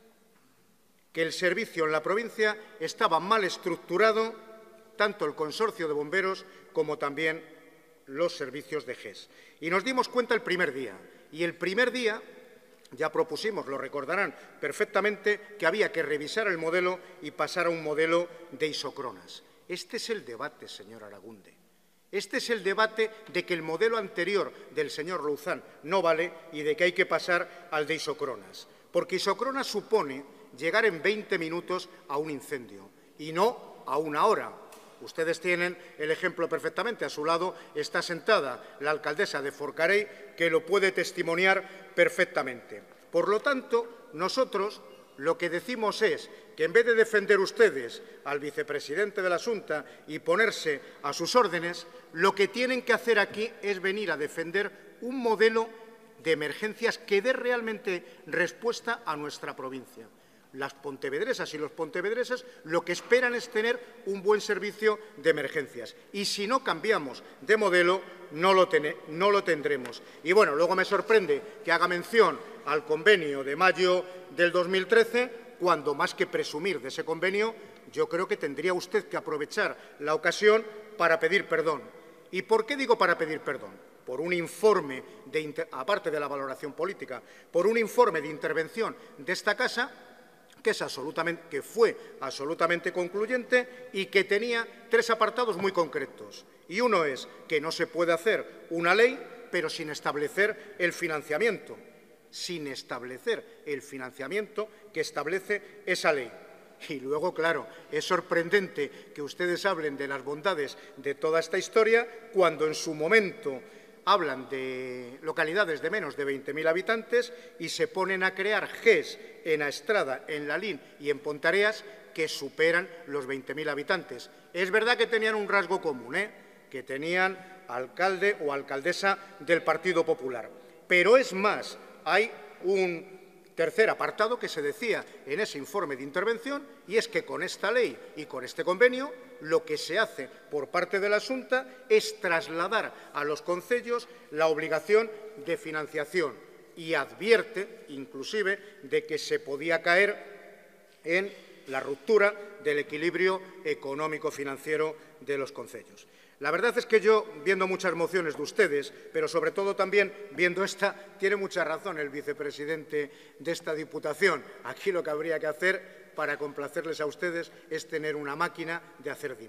[SPEAKER 9] que el servicio en la provincia estaba mal estructurado, tanto el consorcio de bomberos como también los servicios de GES. Y nos dimos cuenta el primer día. Y el primer día ya propusimos, lo recordarán perfectamente, que había que revisar el modelo y pasar a un modelo de isocronas. Este es el debate, señor Aragunde. Este es el debate de que el modelo anterior del señor Louzán no vale y de que hay que pasar al de isocronas. Porque isocronas supone llegar en 20 minutos a un incendio y no a una hora. Ustedes tienen el ejemplo perfectamente. A su lado está sentada la alcaldesa de Forcarei, que lo puede testimoniar perfectamente. Por lo tanto, nosotros lo que decimos es que en vez de defender ustedes al vicepresidente de la Xunta y ponerse a sus órdenes, lo que tienen que hacer aquí es venir a defender un modelo de emergencias que dé realmente respuesta a nuestra provincia. Las pontevedresas y los pontevedreses lo que esperan es tener un buen servicio de emergencias. Y si no cambiamos de modelo, no lo tendremos. Y bueno, luego me sorprende que haga mención al convenio de mayo del 2013, cuando más que presumir de ese convenio, yo creo que tendría usted que aprovechar la ocasión para pedir perdón. ¿Y por qué digo para pedir perdón? Por un informe, aparte de la valoración política, por un informe de intervención de esta Casa que fue absolutamente concluyente y que tenía 3 apartados muy concretos. Y uno es que no se puede hacer una ley, pero sin establecer el financiamiento. Sin establecer el financiamiento que establece esa ley. Y luego, claro, es sorprendente que ustedes hablen de las bondades de toda esta historia cuando en su momento hablan de localidades de menos de 20.000 habitantes y se ponen a crear GES en Aestrada, en Lalín y en Pontareas que superan los 20.000 habitantes. Es verdad que tenían un rasgo común, que tenían alcalde o alcaldesa del Partido Popular. Pero es más, hay un tercer apartado que se decía en ese informe de intervención, y es que con esta ley y con este convenio lo que se hace por parte de la Xunta es trasladar a los concellos la obligación de financiación y advierte, inclusive, de que se podía caer en la ruptura del equilibrio económico-financiero de los concellos. La verdad es que yo, viendo muchas mociones de ustedes, pero sobre todo también viendo esta, tiene mucha razón el vicepresidente de esta Diputación. Aquí lo que habría que hacer para complacerles a ustedes es tener una máquina de hacer dinero.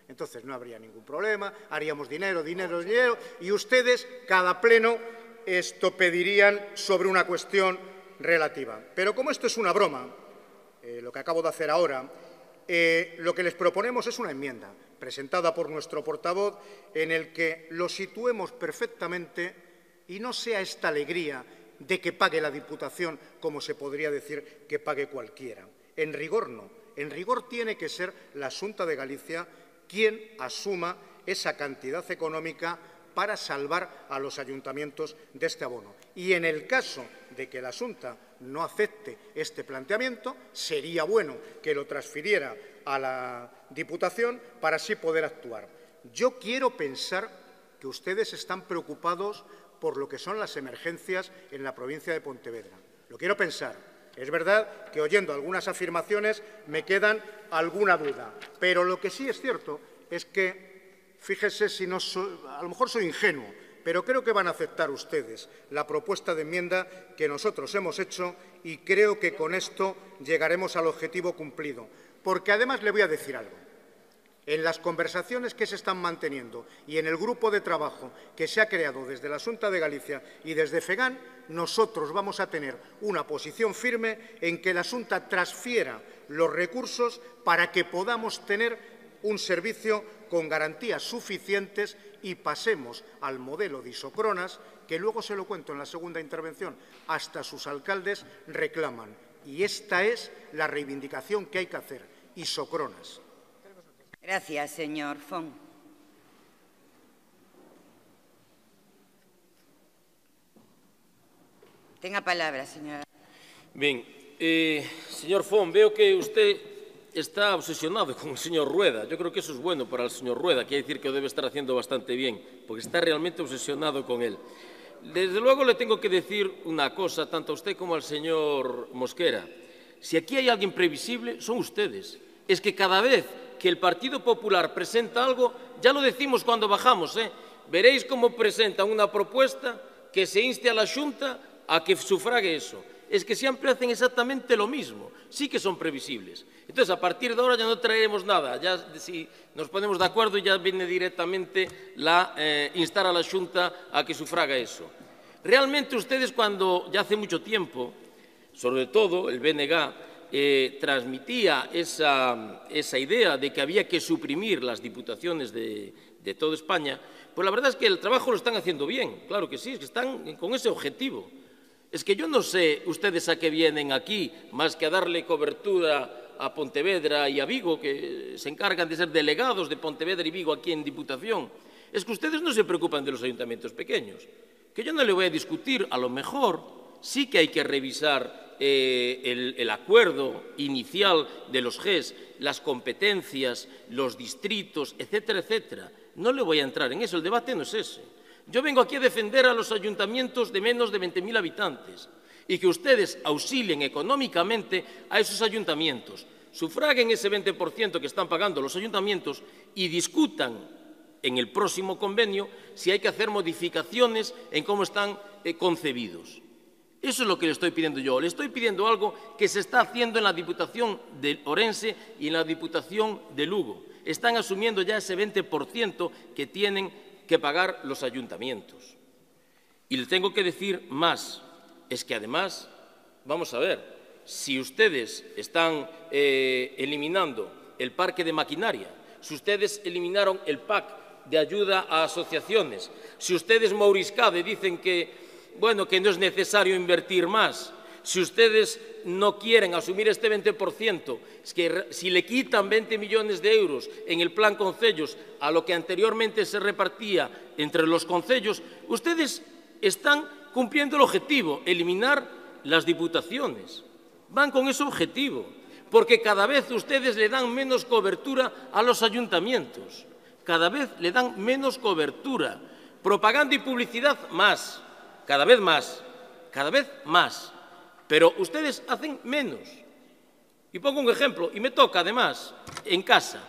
[SPEAKER 9] Entonces no habría ningún problema, haríamos dinero, dinero, dinero, y ustedes, cada pleno, pedirían sobre una cuestión relativa. Pero como esto es una broma, lo que acabo de hacer ahora, lo que les proponemos es una enmienda presentada por nuestro portavoz en el que lo situemos perfectamente y no sea esta alegría de que pague la Diputación como se podría decir que pague cualquiera. En rigor no. En rigor tiene que ser la Xunta de Galicia quien asuma esa cantidad económica para salvar a los ayuntamientos de este abono. Y en el caso de que la Xunta no acepte este planteamiento, sería bueno que lo transfiriera a la Diputación para así poder actuar. Yo quiero pensar que ustedes están preocupados por lo que son las emergencias en la provincia de Pontevedra. Lo quiero pensar. Es verdad que oyendo algunas afirmaciones me quedan alguna duda, pero lo que sí es cierto es que, fíjese si no a lo mejor soy ingenuo, pero creo que van a aceptar ustedes la propuesta de enmienda que nosotros hemos hecho y creo que con esto llegaremos al objetivo cumplido. Porque además le voy a decir algo. En las conversaciones que se están manteniendo y en el grupo de trabajo que se ha creado desde la Xunta de Galicia y desde FEGAN, nosotros vamos a tener una posición firme en que la Xunta transfiera los recursos para que podamos tener un servicio con garantías suficientes y pasemos al modelo de isocronas, que luego se lo cuento en la segunda intervención, hasta sus alcaldes reclaman. Y esta es la reivindicación que hay que hacer, isocronas.
[SPEAKER 1] Gracias, señor Fon. Tenga palabra, señora.
[SPEAKER 10] Bien, señor Fon, veo que usted está obsesionado con el señor Rueda. Yo creo que eso es bueno para el señor Rueda, quiere decir que lo debe estar haciendo bastante bien, porque está realmente obsesionado con él. Desde luego le tengo que decir una cosa, tanto a usted como al señor Mosquera. Si aquí hay alguien previsible, son ustedes. Es que cada vez que el Partido Popular presenta algo, ya lo decimos cuando bajamos, veréis cómo presentan una propuesta que se inste a la Xunta a que sufrague eso. Es que siempre hacen exactamente lo mismo, sí que son previsibles. Entonces, a partir de ahora ya no traeremos nada, ya si nos ponemos de acuerdo ya viene directamente instar a la Xunta a que sufraga eso. Realmente ustedes cuando, ya hace mucho tiempo, sobre todo el BNG, transmitía esa idea de que había que suprimir las diputaciones de toda España, pues la verdad es que el trabajo lo están haciendo bien, claro que sí, es que están con ese objetivo. Es que yo no sé ustedes a qué vienen aquí, más que a darle cobertura a Pontevedra y a Vigo, que se encargan de ser delegados de Pontevedra y Vigo aquí en Diputación. Es que ustedes no se preocupan de los ayuntamientos pequeños, que yo no le voy a discutir, a lo mejor sí que hay que revisar el acuerdo inicial de los GES, las competencias, los distritos, etcétera, etcétera. No le voy a entrar en eso, el debate no es ese. Yo vengo aquí a defender a los ayuntamientos de menos de 20.000 habitantes y que ustedes auxilien económicamente a esos ayuntamientos, sufraguen ese 20% que están pagando los ayuntamientos y discutan en el próximo convenio si hay que hacer modificaciones en cómo están concebidos. Eso es lo que le estoy pidiendo yo. Le estoy pidiendo algo que se está haciendo en la Diputación de Orense y en la Diputación de Lugo. Están asumiendo ya ese 20% que tienen que pagar los ayuntamientos. Y le tengo que decir más. Es que además, vamos a ver, si ustedes están eliminando el parque de maquinaria, si ustedes eliminaron el PAC de ayuda a asociaciones, si ustedes, Mouriscade, dicen que bueno, que no es necesario invertir más. Si ustedes no quieren asumir este 20%, es que si le quitan 20 millones de euros en el plan concellos a lo que anteriormente se repartía entre los concellos, ustedes están cumpliendo el objetivo, eliminar las diputaciones. Van con ese objetivo, porque cada vez ustedes le dan menos cobertura a los ayuntamientos. Cada vez le dan menos cobertura. Propaganda y publicidad más. Cada vez más, pero ustedes hacen menos. Y pongo un ejemplo, y me toca además, en casa,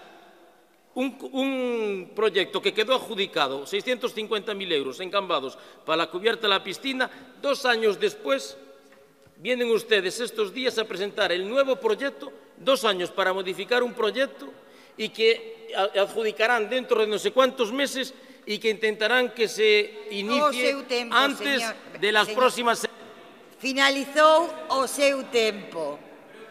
[SPEAKER 10] un proyecto que quedó adjudicado, 650.000 euros encambados para la cubierta de la piscina, 2 años después vienen ustedes estos días a presentar el nuevo proyecto, 2 años para modificar un proyecto y que adjudicarán dentro de no sé cuántos meses y que intentarán que se inicie antes de las próximas...
[SPEAKER 1] Finalizou o seu tempo.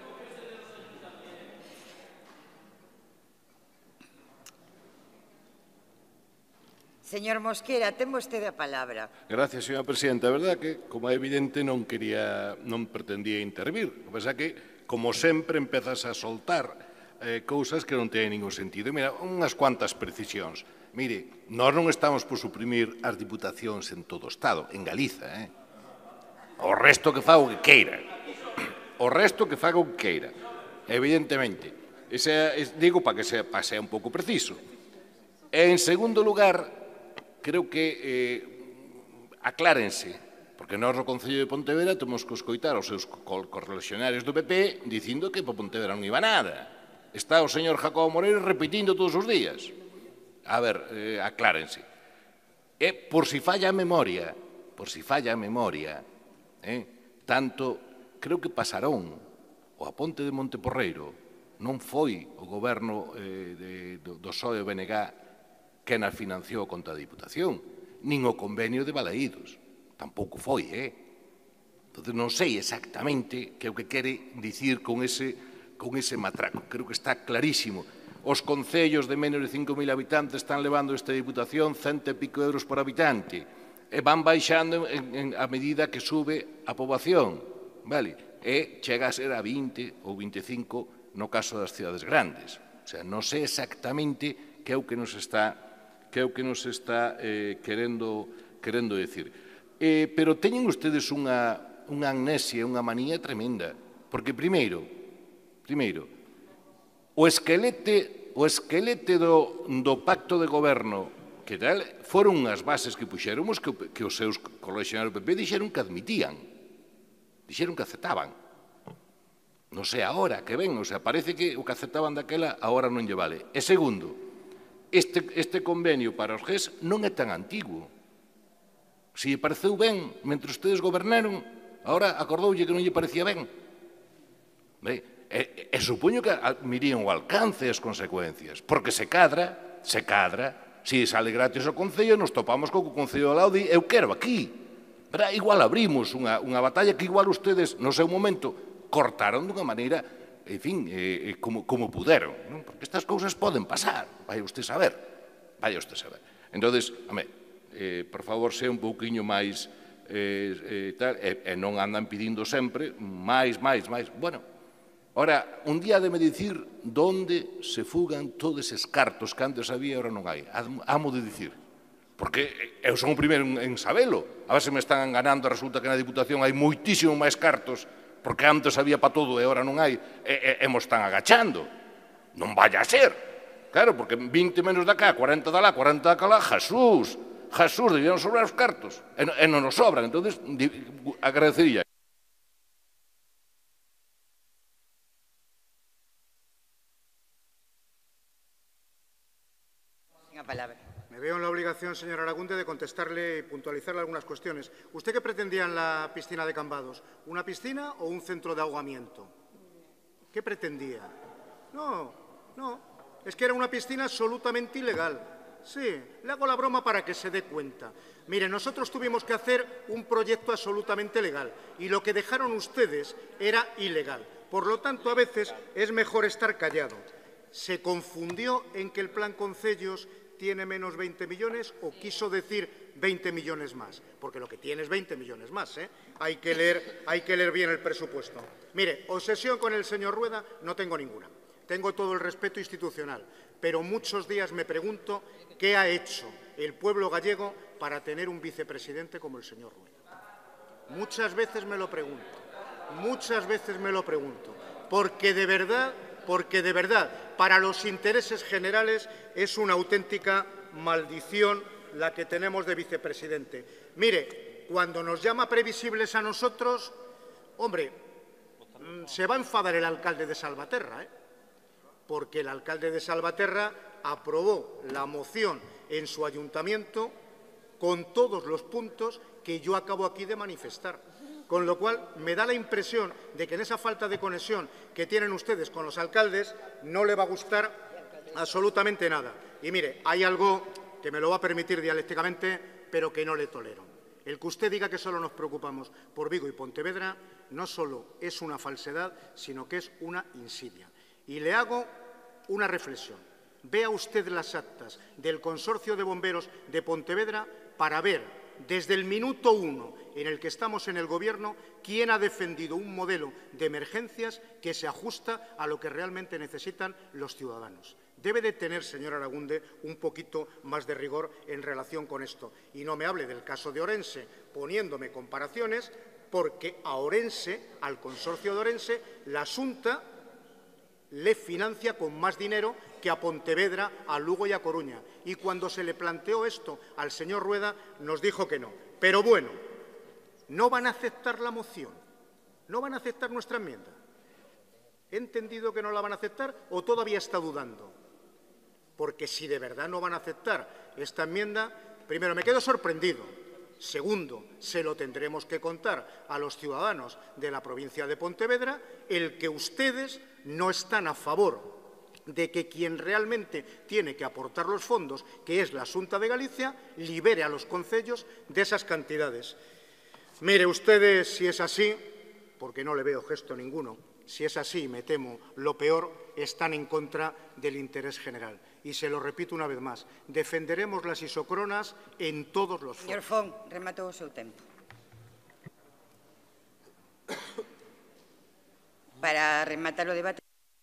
[SPEAKER 1] Señor Mosquera, ten vostede a palabra.
[SPEAKER 8] Gracias, señora presidenta. A verdade que, como é evidente, non pretendía intervir. O que pasa que, como sempre, empezas a soltar cousas que non teñen ningún sentido. Mira, unhas cuantas precisións. Mire, nós non estamos por suprimir as diputacións en todo o Estado, en Galiza, O resto que faga o que queira. O resto que faga o que queira. Evidentemente. Digo para que sea un pouco preciso. En segundo lugar, creo que aclárense, porque nós no Concello de Pontevedra temos que escoitar os seus correlacionarios do PP dicindo que para Pontevedra non iba nada. Está o señor Jacobo Moreira repetindo todos os días. A ver, aclárense. Por si falla a memoria, tanto, creo que Pasarón ou a Ponte de Monteporreiro non foi o goberno do PSOE e BNG que na financiou contra a Diputación, nin o convenio de Balaídos. Tampouco foi, Entón, non sei exactamente que é o que quere dicir con ese matraco. Creo que está clarísimo. Os concellos de menos de 5.000 habitantes están levando esta Diputación 100 e pico euros por habitante e van baixando a medida que sube a poboación, vale? E chega a ser a 20 ou 25 no caso das cidades grandes. O sea, non sei exactamente que é o que nos está querendo decir. Pero teñen ustedes unha amnesia, unha manía tremenda, porque primeiro, o esquelete do pacto de goberno que tal foron unhas bases que puxéramos que os seus correlacionarios do PP dixeron que admitían, dixeron que aceptaban. Non sei agora que ven, o sea, parece que o que aceptaban daquela agora non lle vale. E segundo, este convenio para os GES non é tan antigo. Se lle pareceu ben, mentre ustedes gobernaron, agora acordoulle que non lle parecía ben. E supoño que mirían o alcance e as consecuencias, porque se cadra, se sale gratis ao Concello, nos topamos co que o Concello de Laudi, eu quero aquí. Pero igual abrimos unha batalla que igual ustedes, no seu momento, cortaron dunha maneira, en fin, como puderon. Porque estas cousas poden pasar, vai usted saber. Entón, por favor, sea un pouquiño máis tal, e non andan pedindo sempre máis. Bueno, ora, un día de me dicir onde se fugan todos eses cartos que antes había e agora non hai. Amo de dicir. Porque eu son o primeiro en sabelo. A ver se me están enganando, resulta que na Diputación hai moitísimo máis cartos porque antes había para todo e agora non hai, e mo están agachando. Non vaya a ser. Claro, porque 20 menos de acá, 40 de lá, 40 de acá, Jesús, debían sobrar os cartos. E non nos sobran, entón agradecería.
[SPEAKER 9] Me veo en la obligación, señor Aragunde, de contestarle y puntualizarle algunas cuestiones. ¿Usted qué pretendía en la piscina de Cambados? ¿Una piscina o un centro de ahogamiento? ¿Qué pretendía? No. Es que era una piscina absolutamente ilegal. Sí, le hago la broma para que se dé cuenta. Mire, nosotros tuvimos que hacer un proyecto absolutamente legal y lo que dejaron ustedes era ilegal. Por lo tanto, a veces es mejor estar callado. Se confundió en que el plan Concellos tiene menos 20 millones o quiso decir 20 millones más, porque lo que tiene es 20 millones más. Hay que leer bien el presupuesto. Mire, obsesión con el señor Rueda no tengo ninguna. Tengo todo el respeto institucional, pero muchos días me pregunto qué ha hecho el pueblo gallego para tener un vicepresidente como el señor Rueda. Muchas veces me lo pregunto, porque de verdad, para los intereses generales es una auténtica maldición la que tenemos de vicepresidente. Mire, cuando nos llama previsibles a nosotros, hombre, se va a enfadar el alcalde de Salvaterra, porque el alcalde de Salvaterra aprobó la moción en su ayuntamiento con todos los puntos que yo acabo aquí de manifestar. Con lo cual, me da la impresión de que en esa falta de conexión que tienen ustedes con los alcaldes no le va a gustar absolutamente nada. Y mire, hay algo que me lo va a permitir dialécticamente, pero que no le tolero. El que usted diga que solo nos preocupamos por Vigo y Pontevedra no solo es una falsedad, sino que es una insidia. Y le hago una reflexión. Vea usted las actas del Consorcio de Bomberos de Pontevedra para ver, desde el minuto 1 en el que estamos en el Gobierno, quién ha defendido un modelo de emergencias que se ajusta a lo que realmente necesitan los ciudadanos. Debe de tener, señor Aragunde, un poquito más de rigor en relación con esto. Y no me hable del caso de Orense, poniéndome comparaciones, porque a Orense, al Consorcio de Orense, la Xunta le financia con más dinero que a Pontevedra, a Lugo y a Coruña. Y cuando se le planteó esto al señor Rueda, nos dijo que no. Pero bueno, no van a aceptar la moción, no van a aceptar nuestra enmienda. ¿He entendido que no la van a aceptar o todavía está dudando? Porque si de verdad no van a aceptar esta enmienda, primero, me quedo sorprendido. Segundo, se lo tendremos que contar a los ciudadanos de la provincia de Pontevedra, el que ustedes no están a favor de que quien realmente tiene que aportar los fondos, que es la Xunta de Galicia, libere a los concellos de esas cantidades. Mire, ustedes, si es así, porque no le veo gesto ninguno, si es así, me temo, lo peor, están en contra del interés general. Y se lo repito una vez más, defenderemos las isocronas en todos los foros.
[SPEAKER 1] Señor Font, rematou o seu tempo. Para rematar o debate.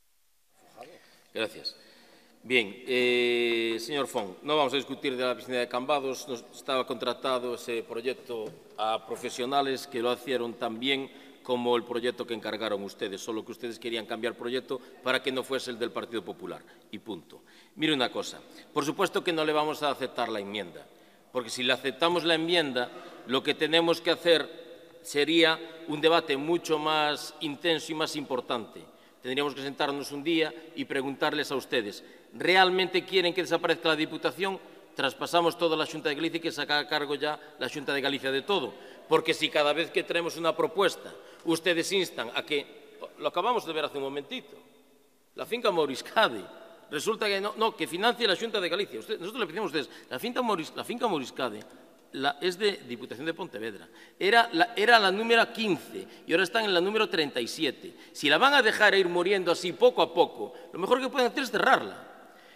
[SPEAKER 10] Gracias. Bien, señor Font, no vamos a discutir de la piscina de Cambados. Estaba contratado ese proyecto a profesionales que lo hicieron tan bien como el proyecto que encargaron ustedes, solo que ustedes querían cambiar proyecto para que no fuese el del Partido Popular, y punto. Mire una cosa, por supuesto que no le vamos a aceptar la enmienda, porque si le aceptamos la enmienda, lo que tenemos que hacer sería un debate mucho más intenso y más importante. Tendríamos que sentarnos un día y preguntarles a ustedes, ¿realmente quieren que desaparezca la Diputación? Traspasamos toda la Xunta de Galicia y que se haga cargo ya la Xunta de Galicia de todo. Porque si cada vez que traemos una propuesta ustedes instan a que, lo acabamos de ver hace un momentito, la finca Moriscade, resulta que no, que financie la Xunta de Galicia. Nosotros le pedimos a ustedes, la finca Moriscade es de Diputación de Pontevedra. Era la número 15 y ahora están en la número 37. Si la van a dejar ir muriendo así poco a poco, lo mejor que pueden hacer es cerrarla.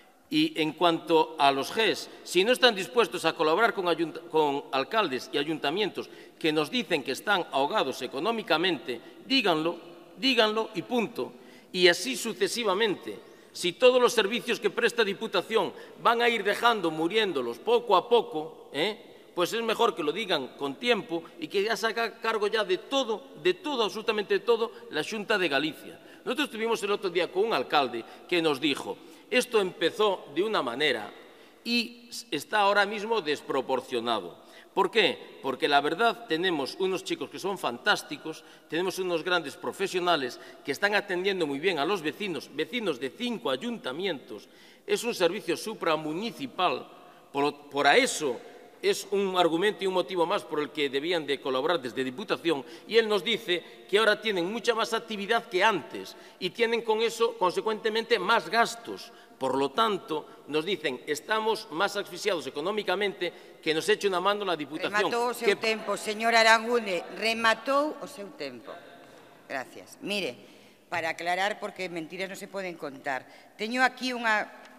[SPEAKER 10] Y en cuanto a los GES, si no están dispuestos a colaborar con alcaldes y ayuntamientos que nos dicen que están ahogados económicamente, díganlo y punto. Y así sucesivamente. Si todos los servicios que presta Diputación van a ir dejando muriéndolos poco a poco, pues es mejor que lo digan con tiempo y que ya se haga cargo ya de todo, absolutamente de todo, la Xunta de Galicia. Nosotros estuvimos el otro día con un alcalde que nos dijo: esto empezó de una manera y está ahora mismo desproporcionado. ¿Por qué? Porque la verdad tenemos unos chicos que son fantásticos, tenemos unos grandes profesionales que están atendiendo muy bien a los vecinos de 5 ayuntamientos. Es un servicio supramunicipal, por eso es un argumento y un motivo más por el que debían de colaborar desde Diputación, y él nos dice que ahora tienen mucha más actividad que antes y tienen con eso, consecuentemente, más gastos. Por lo tanto, nos dicen, estamos más asfixiados económicamente que nos eche una mano la Diputación.
[SPEAKER 1] Rematou o seu tempo, señor Aragunde, rematou o seu tempo. Gracias. Mire, para aclarar, porque mentiras non se poden contar, teño aquí un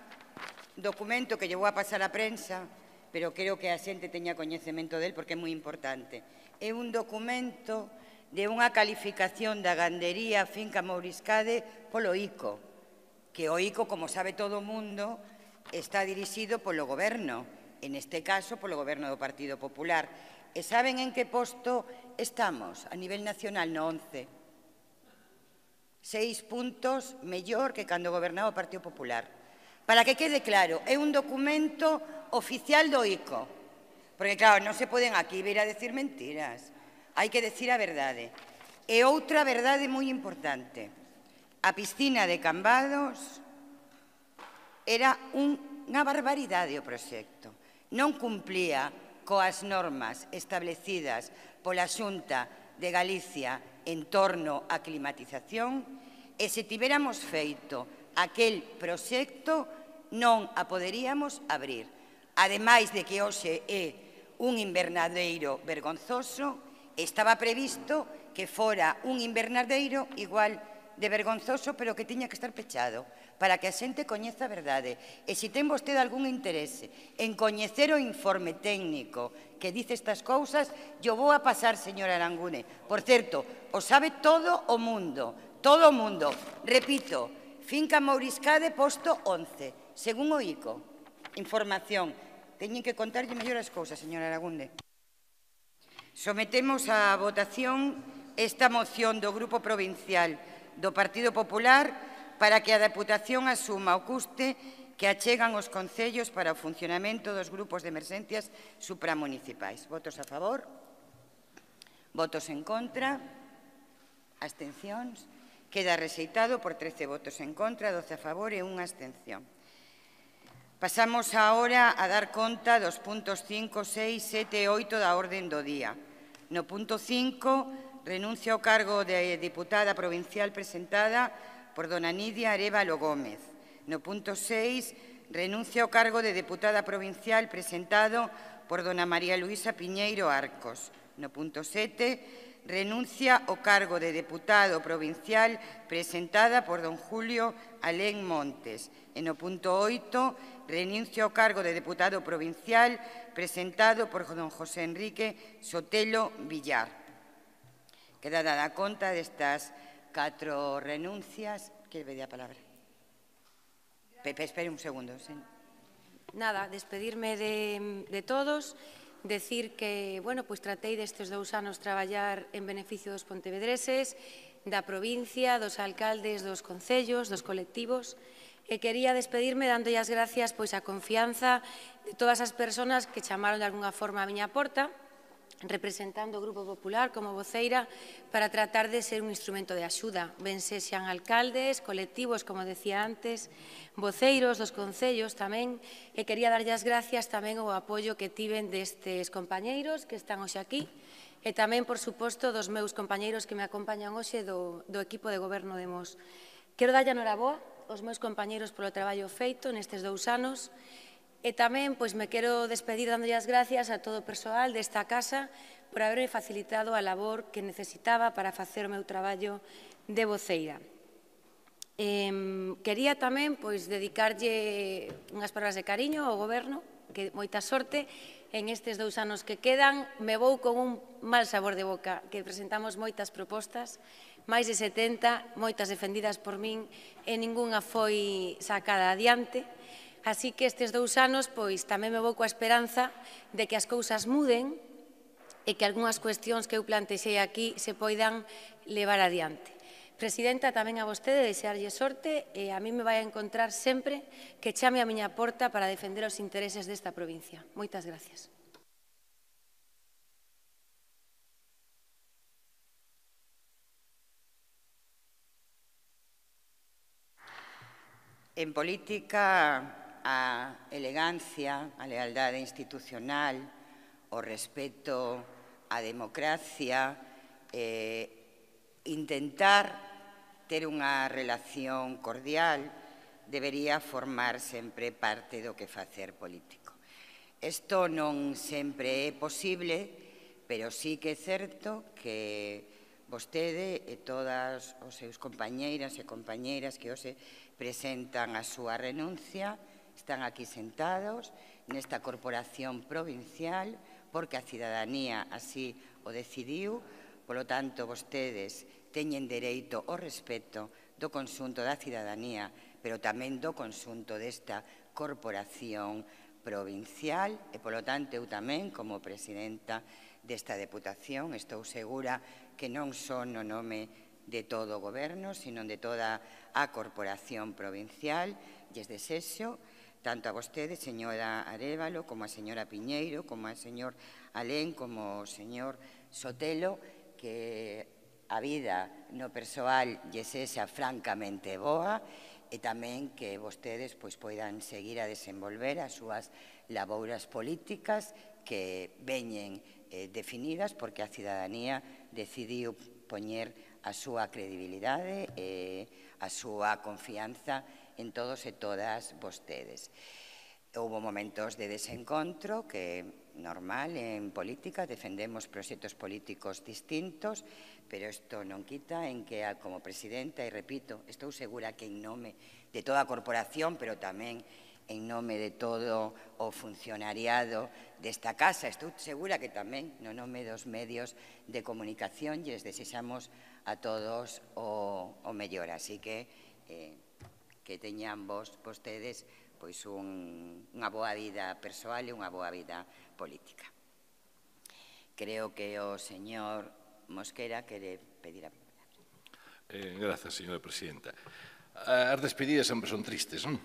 [SPEAKER 1] documento que llevou a pasar a prensa, pero creo que a xente teña coñecemento del porque é moi importante. É un documento de unha calificación da gandería finca Mouriscade polo ICO, que o ICO, como sabe todo o mundo, está dirixido polo goberno, en este caso polo goberno do Partido Popular. E saben en que posto estamos a nivel nacional? No 11. 6 puntos mellor que cando gobernaba o Partido Popular. Para que quede claro, é un documento oficial do ICO. Porque, claro, non se poden aquí vir a decir mentiras. Hai que decir a verdade. E outra verdade moi importante. A piscina de Cambados era unha barbaridade o proxecto. Non cumplía coas normas establecidas pola Xunta de Galicia en torno á climatización, e se tivéramos feito aquel proxecto, non a poderíamos abrir. Ademais de que hoxe é un invernadeiro vergonzoso, estaba previsto que fora un invernadeiro igual de vergonzoso, pero que tiña que estar pechado, para que a xente coñeza a verdade. E se ten vostede algún interese en coñecer o informe técnico que dice estas cousas, yo vou a pasar, señor Arangune. Por certo, o sabe todo o mundo, todo o mundo. Repito, finca Mouriscade, posto 11, según o ICO. Información. Teñen que contarlle mellor as cousas, señor Aragunde. Sometemos a votación esta moción do Grupo Provincial do Partido Popular para que a Deputación asuma o custe que achegan os concellos para o funcionamento dos grupos de emerxencias supramunicipais. Votos a favor? Votos en contra? Abstencións? Queda rexeitado por 13 votos en contra, 12 a favor e unha abstención. Pasamos agora a dar conta dos puntos 5, 6, 7 e 8 da orden do día. No punto 5, renuncia ao cargo de diputada provincial presentada por dona Nidia Arévalo Gómez. No punto 6, renuncia ao cargo de deputada provincial presentado por dona María Luisa Piñeiro Arcos. No punto 7, renuncia ao cargo de deputado provincial presentada por don Julio Alén Montes. E no punto 8, renuncia ao cargo de deputado provincial presentado por don José Enrique Sotelo Villar. Queda dada conta destas 4 renuncias. Que le pedía a palabra? Pepe, espere un segundo. Sí.
[SPEAKER 11] Nada, despedirme de todos, decir que, bueno, pois tratei destes 2 anos traballar en beneficio dos pontevedreses, da provincia, dos alcaldes, dos concellos, dos colectivos, e quería despedirme dándolle as gracias pois a confianza de todas as persoas que chamaron de alguna forma a miña porta, representando o Grupo Popular como voceira para tratar de ser un instrumento de axuda. Ben sexan alcaldes, colectivos, como decía antes, voceiros dos concellos tamén, e quería darlle as gracias tamén ao apoio que tiven destes compañeiros que están hoxe aquí, e tamén, por suposto, dos meus compañeiros que me acompañan hoxe do equipo de goberno de Mos. Quero darlle a noraboa aos meus compañeiros polo traballo feito nestes 2 anos, e tamén me quero despedir dándolle as gracias a todo o persoal desta casa por haberme facilitado a labor que necesitaba para facer o meu traballo de voceira. Quería tamén dedicarlle unhas palabras de cariño ao goberno, que moita sorte en estes 2 anos que quedan. Me vou con un mal sabor de boca, que presentamos moitas propostas, máis de 70, moitas defendidas por min e ningunha foi sacada adiante. Así que estes 2 anos tamén me vou coa esperanza de que as cousas muden e que algunhas cuestións que eu plantexei aquí se poidan levar adiante. Presidenta, tamén a vostede desearlle sorte e a mí me vai a encontrar sempre que chame a miña porta para defender os intereses desta provincia. Moitas gracias.
[SPEAKER 1] En política, a elegancia, a lealdade institucional, o respeto á democracia, intentar ter unha relación cordial debería formar sempre parte do que facer político. Isto non sempre é posible, pero sí que é certo que vostede e todas os seus compañeiras e compañeiras que hoxe presentan a súa renuncia están aquí sentados nesta corporación provincial porque a cidadanía así o decidiu. Polo tanto, vostedes teñen dereito ao respeto do conxunto da cidadanía, pero tamén do conxunto desta corporación provincial e, polo tanto, eu tamén, como presidenta desta Deputación, estou segura que non son no nome de todo o goberno, sino de toda a corporación provincial, lles desexo tanto a vostede, señora Arévalo, como a señora Piñeiro, como a señor Alén, como o señor Sotelo, que a vida no persoal lle sexa francamente boa e tamén que vostedes poidan seguir a desenvolver as súas labouras políticas que veñen definidas porque a cidadanía decidiu poñer a súa credibilidade e a súa confianza en todos e todas vostedes. Houbo momentos de desencontro que normal en política, defendemos proxectos políticos distintos, pero isto non quita en que como presidenta, e repito, estou segura que en nome de toda a corporación, pero tamén en nome de todo o funcionariado desta casa, estou segura que tamén no nome dos medios de comunicación lles desexamos a todos o mellor. Así que teñan vostedes pois unha boa vida persoal e unha boa vida política. Creo que o señor Mosquera quere pedir a palabra.
[SPEAKER 8] Grazas, señora presidenta. As despedidas sempre son tristes, non?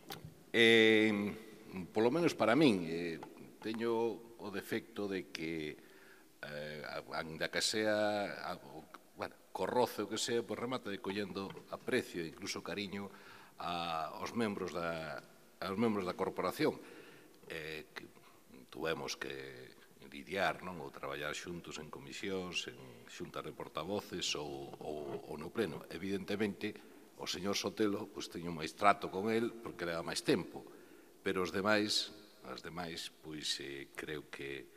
[SPEAKER 8] Polo menos para min, teño o defecto de que, ainda que sea corroce o que sea, pois remata de collendo aprecio e incluso cariño aos membros da corporación, que tuvemos que lidiar ou traballar xuntos en comisións, en xuntas de portavoces ou no pleno. Evidentemente, o señor Sotelo, teño máis trato con el porque leva máis tempo, pero os demais, pois creo que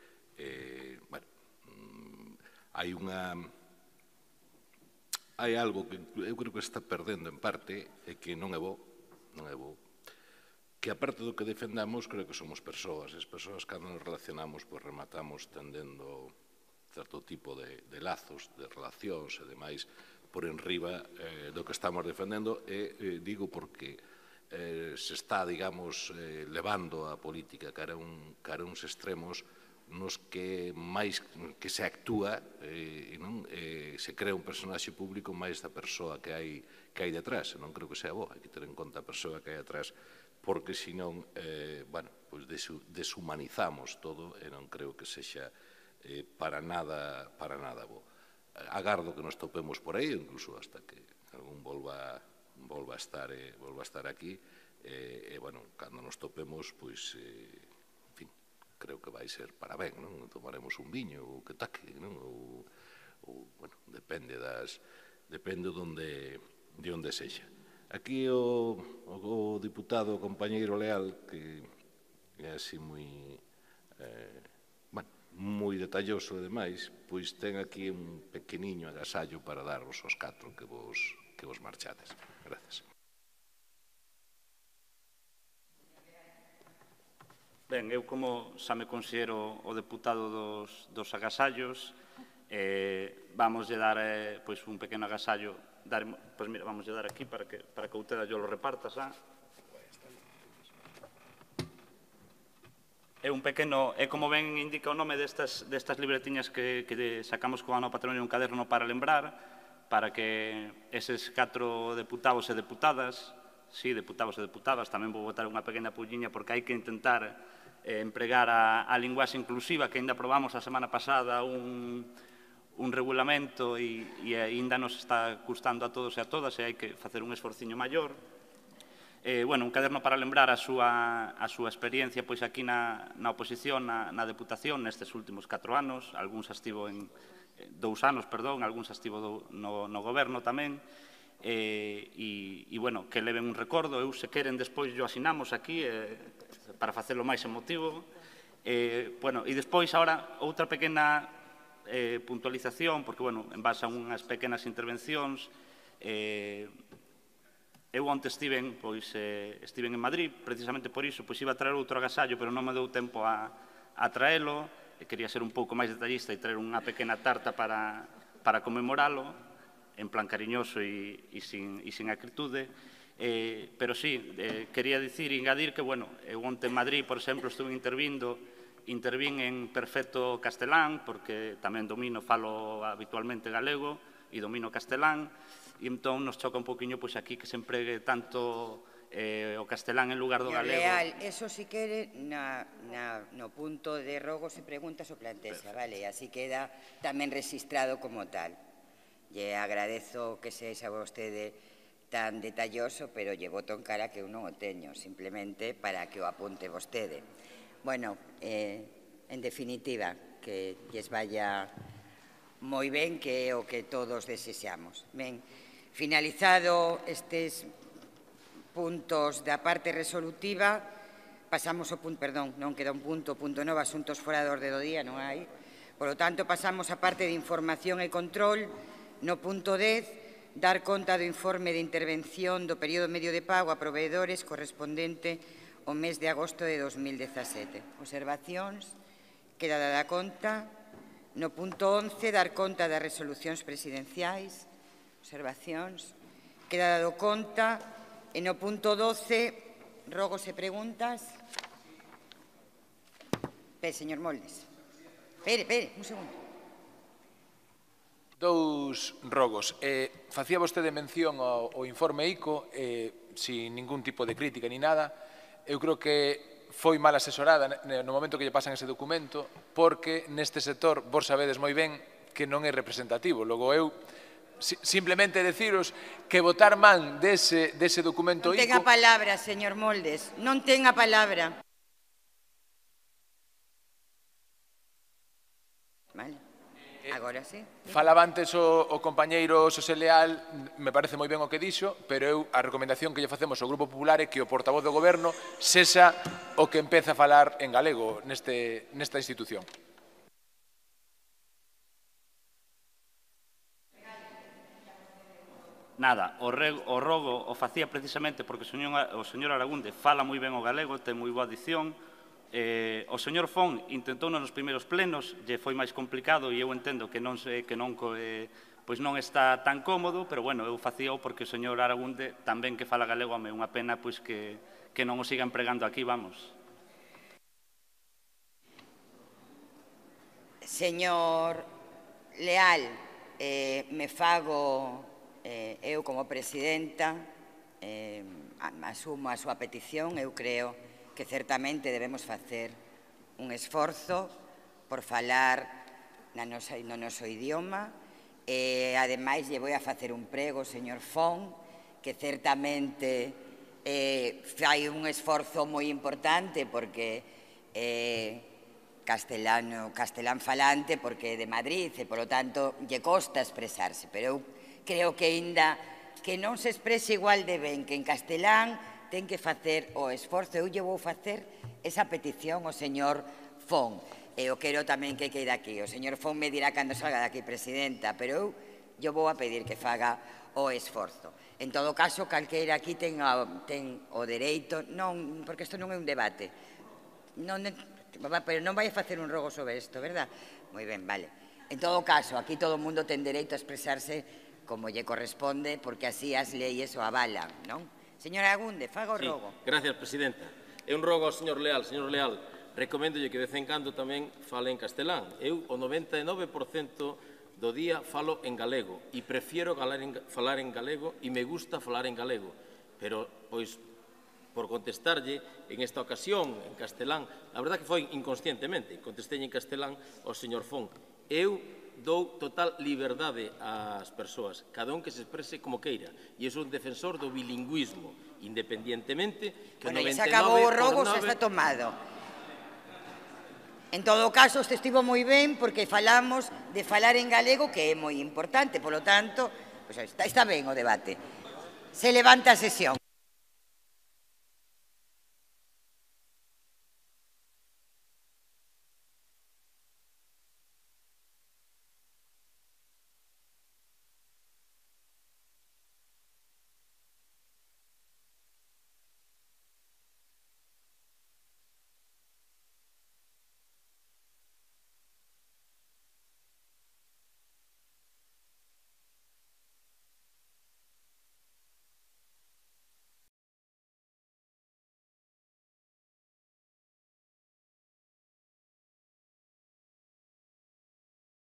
[SPEAKER 8] hai algo que eu creo que está perdendo en parte e que non é bo, que aparte do que defendamos, creo que somos persoas, e as persoas cando nos relacionamos, pois rematamos tendendo certo tipo de lazos, de relacións e demais por enriba do que estamos defendendo, e digo porque se está, digamos, levando a política cara a uns extremos nos que máis que se actúa se crea un personaxe público máis da persoa que hai detrás. Non creo que sea bo, hai que ter en conta a persoa que hai detrás, porque senón deshumanizamos todo e non creo que sexa para nada bo. Agardo que nos topemos por aí, incluso hasta que algún volva a estar aquí, e, cando nos topemos, pois, en fin, creo que vai ser para ben, non? Tomaremos un viño ou que taque, non? Ou, depende de onde sexa. Aquí o diputado, o compañeiro Leal, que é así moi detalloso e demais, pois ten aquí un pequeniño agasallo para darvos aos 4 que vos marchades. Grazas.
[SPEAKER 12] Ben, eu como xa me considero o deputado dos agasallos, vamos dar un pequeno agasallo, vamos dar aquí para que Outeda yo lo reparta xa. É un pequeno, é como ben indica o nome destas libretiñas que sacamos co ano patrimonio, un caderno para lembrar, para que eses 4 deputados e deputadas, tamén vou botar unha pequena pulliña porque hai que intentar empregar a linguaxe inclusiva, que ainda aprobamos a semana pasada un regulamento e ainda nos está custando a todos e a todas e hai que facer un esforciño maior. Un caderno para lembrar a súa experiencia pois aquí na oposición, na Deputación, nestes últimos 4 anos, algúns estivo en 2 anos, perdón, algúns estivo no goberno tamén, que leven un recordo. Eu, se queren, despois yo asinamos aquí para facelo máis emotivo. E despois, agora, outra pequena puntualización, porque, en base a unhas pequenas intervencións, eu onte estiven en Madrid, precisamente por iso, pois iba a traer outro agasallo, pero non me deu tempo a traelo, e quería ser un pouco máis detallista e traer unha pequena tarta para conmemoralo, en plan cariñoso e sin acritude, pero sí, quería dicir e engadir que, eu onte en Madrid, por exemplo, estuve intervín en perfecto castelán, porque tamén falo habitualmente galego, e domino castelán, e entón nos choca un poquinho aquí que se empregue tanto o castelán en lugar do galego.
[SPEAKER 1] Leal, eso si quere no punto de rogos e preguntas o plantexa, vale? Así queda tamén registrado como tal. Lle agradezo que sexa vostede tan detalloso, pero lle boto en cara que eu non o teño, simplemente para que o apunte vostede. En definitiva, que lles vaya moi ben, que é o que todos desexamos. Ben, finalizado estes puntos da parte resolutiva, pasamos ao punto, perdón, non queda un punto 9, asuntos fora de orde do día, non hai. Por lo tanto, pasamos á parte de información e control. No punto 10, dar conta do informe de intervención do período medio de pago a proveedores correspondente ao mes de agosto de 2017. Observacións, queda dada conta. No punto 11, dar conta das resolucións presidenciais. Observacións, queda dado conta. E no punto 12, rogos e preguntas. Señor Moldes. Espere, un segundo.
[SPEAKER 6] Dous rogos. Facía vostede mención ao informe ICO, sin ningún tipo de crítica ni nada. Eu creo que foi mal asesorada no momento que lle pasan ese documento, porque neste sector vos sabedes moi ben que non é representativo. Logo eu simplemente deciros que votar man dese documento ICO...
[SPEAKER 1] Non ten a palabra, señor Moldes, non ten a palabra. Vale, agora sí.
[SPEAKER 6] Falaba antes o compañeiro Xosé Leal, me parece moi ben o que dixo, pero eu a recomendación que lle facemos ao Grupo Popular é que o portavoz do Goberno sexa o que empeza a falar en galego nesta institución.
[SPEAKER 12] Nada, o rogo o facía precisamente porque o señor Aragunde fala moi ben o galego, ten moi boa dicción. O señor Fon intentou nos primeiros plenos, lle foi máis complicado e eu entendo que non está tan cómodo, pero bueno, eu facíao porque o señor Aragunde tamén que fala galego, é unha pena que non o siga empregando aquí, vamos.
[SPEAKER 1] Señor Leal, me fago eu como presidenta, asumo a súa petición, eu creo que certamente debemos facer un esforzo por falar no noso idioma e, ademais, lle vou a facer un prego, señor Fon, que certamente fai un esforzo moi importante porque castelán falante, porque é de Madrid e, polo tanto, lle costa expresarse, pero eu creo que aínda que non se exprese igual de ben que en castelán, ten que facer o esforzo. Eu lle vou facer esa petición ao señor Fon. E eu quero tamén que quede aquí. O señor Fon me dirá cando salga daqui, presidenta, pero eu vou a pedir que faga o esforzo. En todo caso, calqueira aquí ten o dereito, non, porque isto non é un debate, pero non vai a facer un rogo sobre isto, verdad? Moi ben, vale. En todo caso, aquí todo o mundo ten dereito a expresarse como lle corresponde, porque así as leyes o avalan, non? Señor Aragunde, faga o rogo.
[SPEAKER 10] Gracias, presidenta. É un rogo ao señor Leal. Señor Leal, recoméndolle que de vez en cando tamén fale en castelán. Eu o 99% do día falo en galego e prefiero falar en galego e me gusta falar en galego. Pero, pois, por contestarlle en esta ocasión en castelán, a verdad que foi inconscientemente, contestei en castelán ao señor Fon. Eu dou total liberdade ás persoas, cada un que se exprese como queira, e eu sou un defensor do bilingüismo, independientemente que o 99%...
[SPEAKER 1] Bueno, se acabou o rogo, xa está tomado. En todo caso, este estivo moi ben, porque falamos de falar en galego, que é moi importante, polo tanto, está ben o debate. Se levanta a sesión.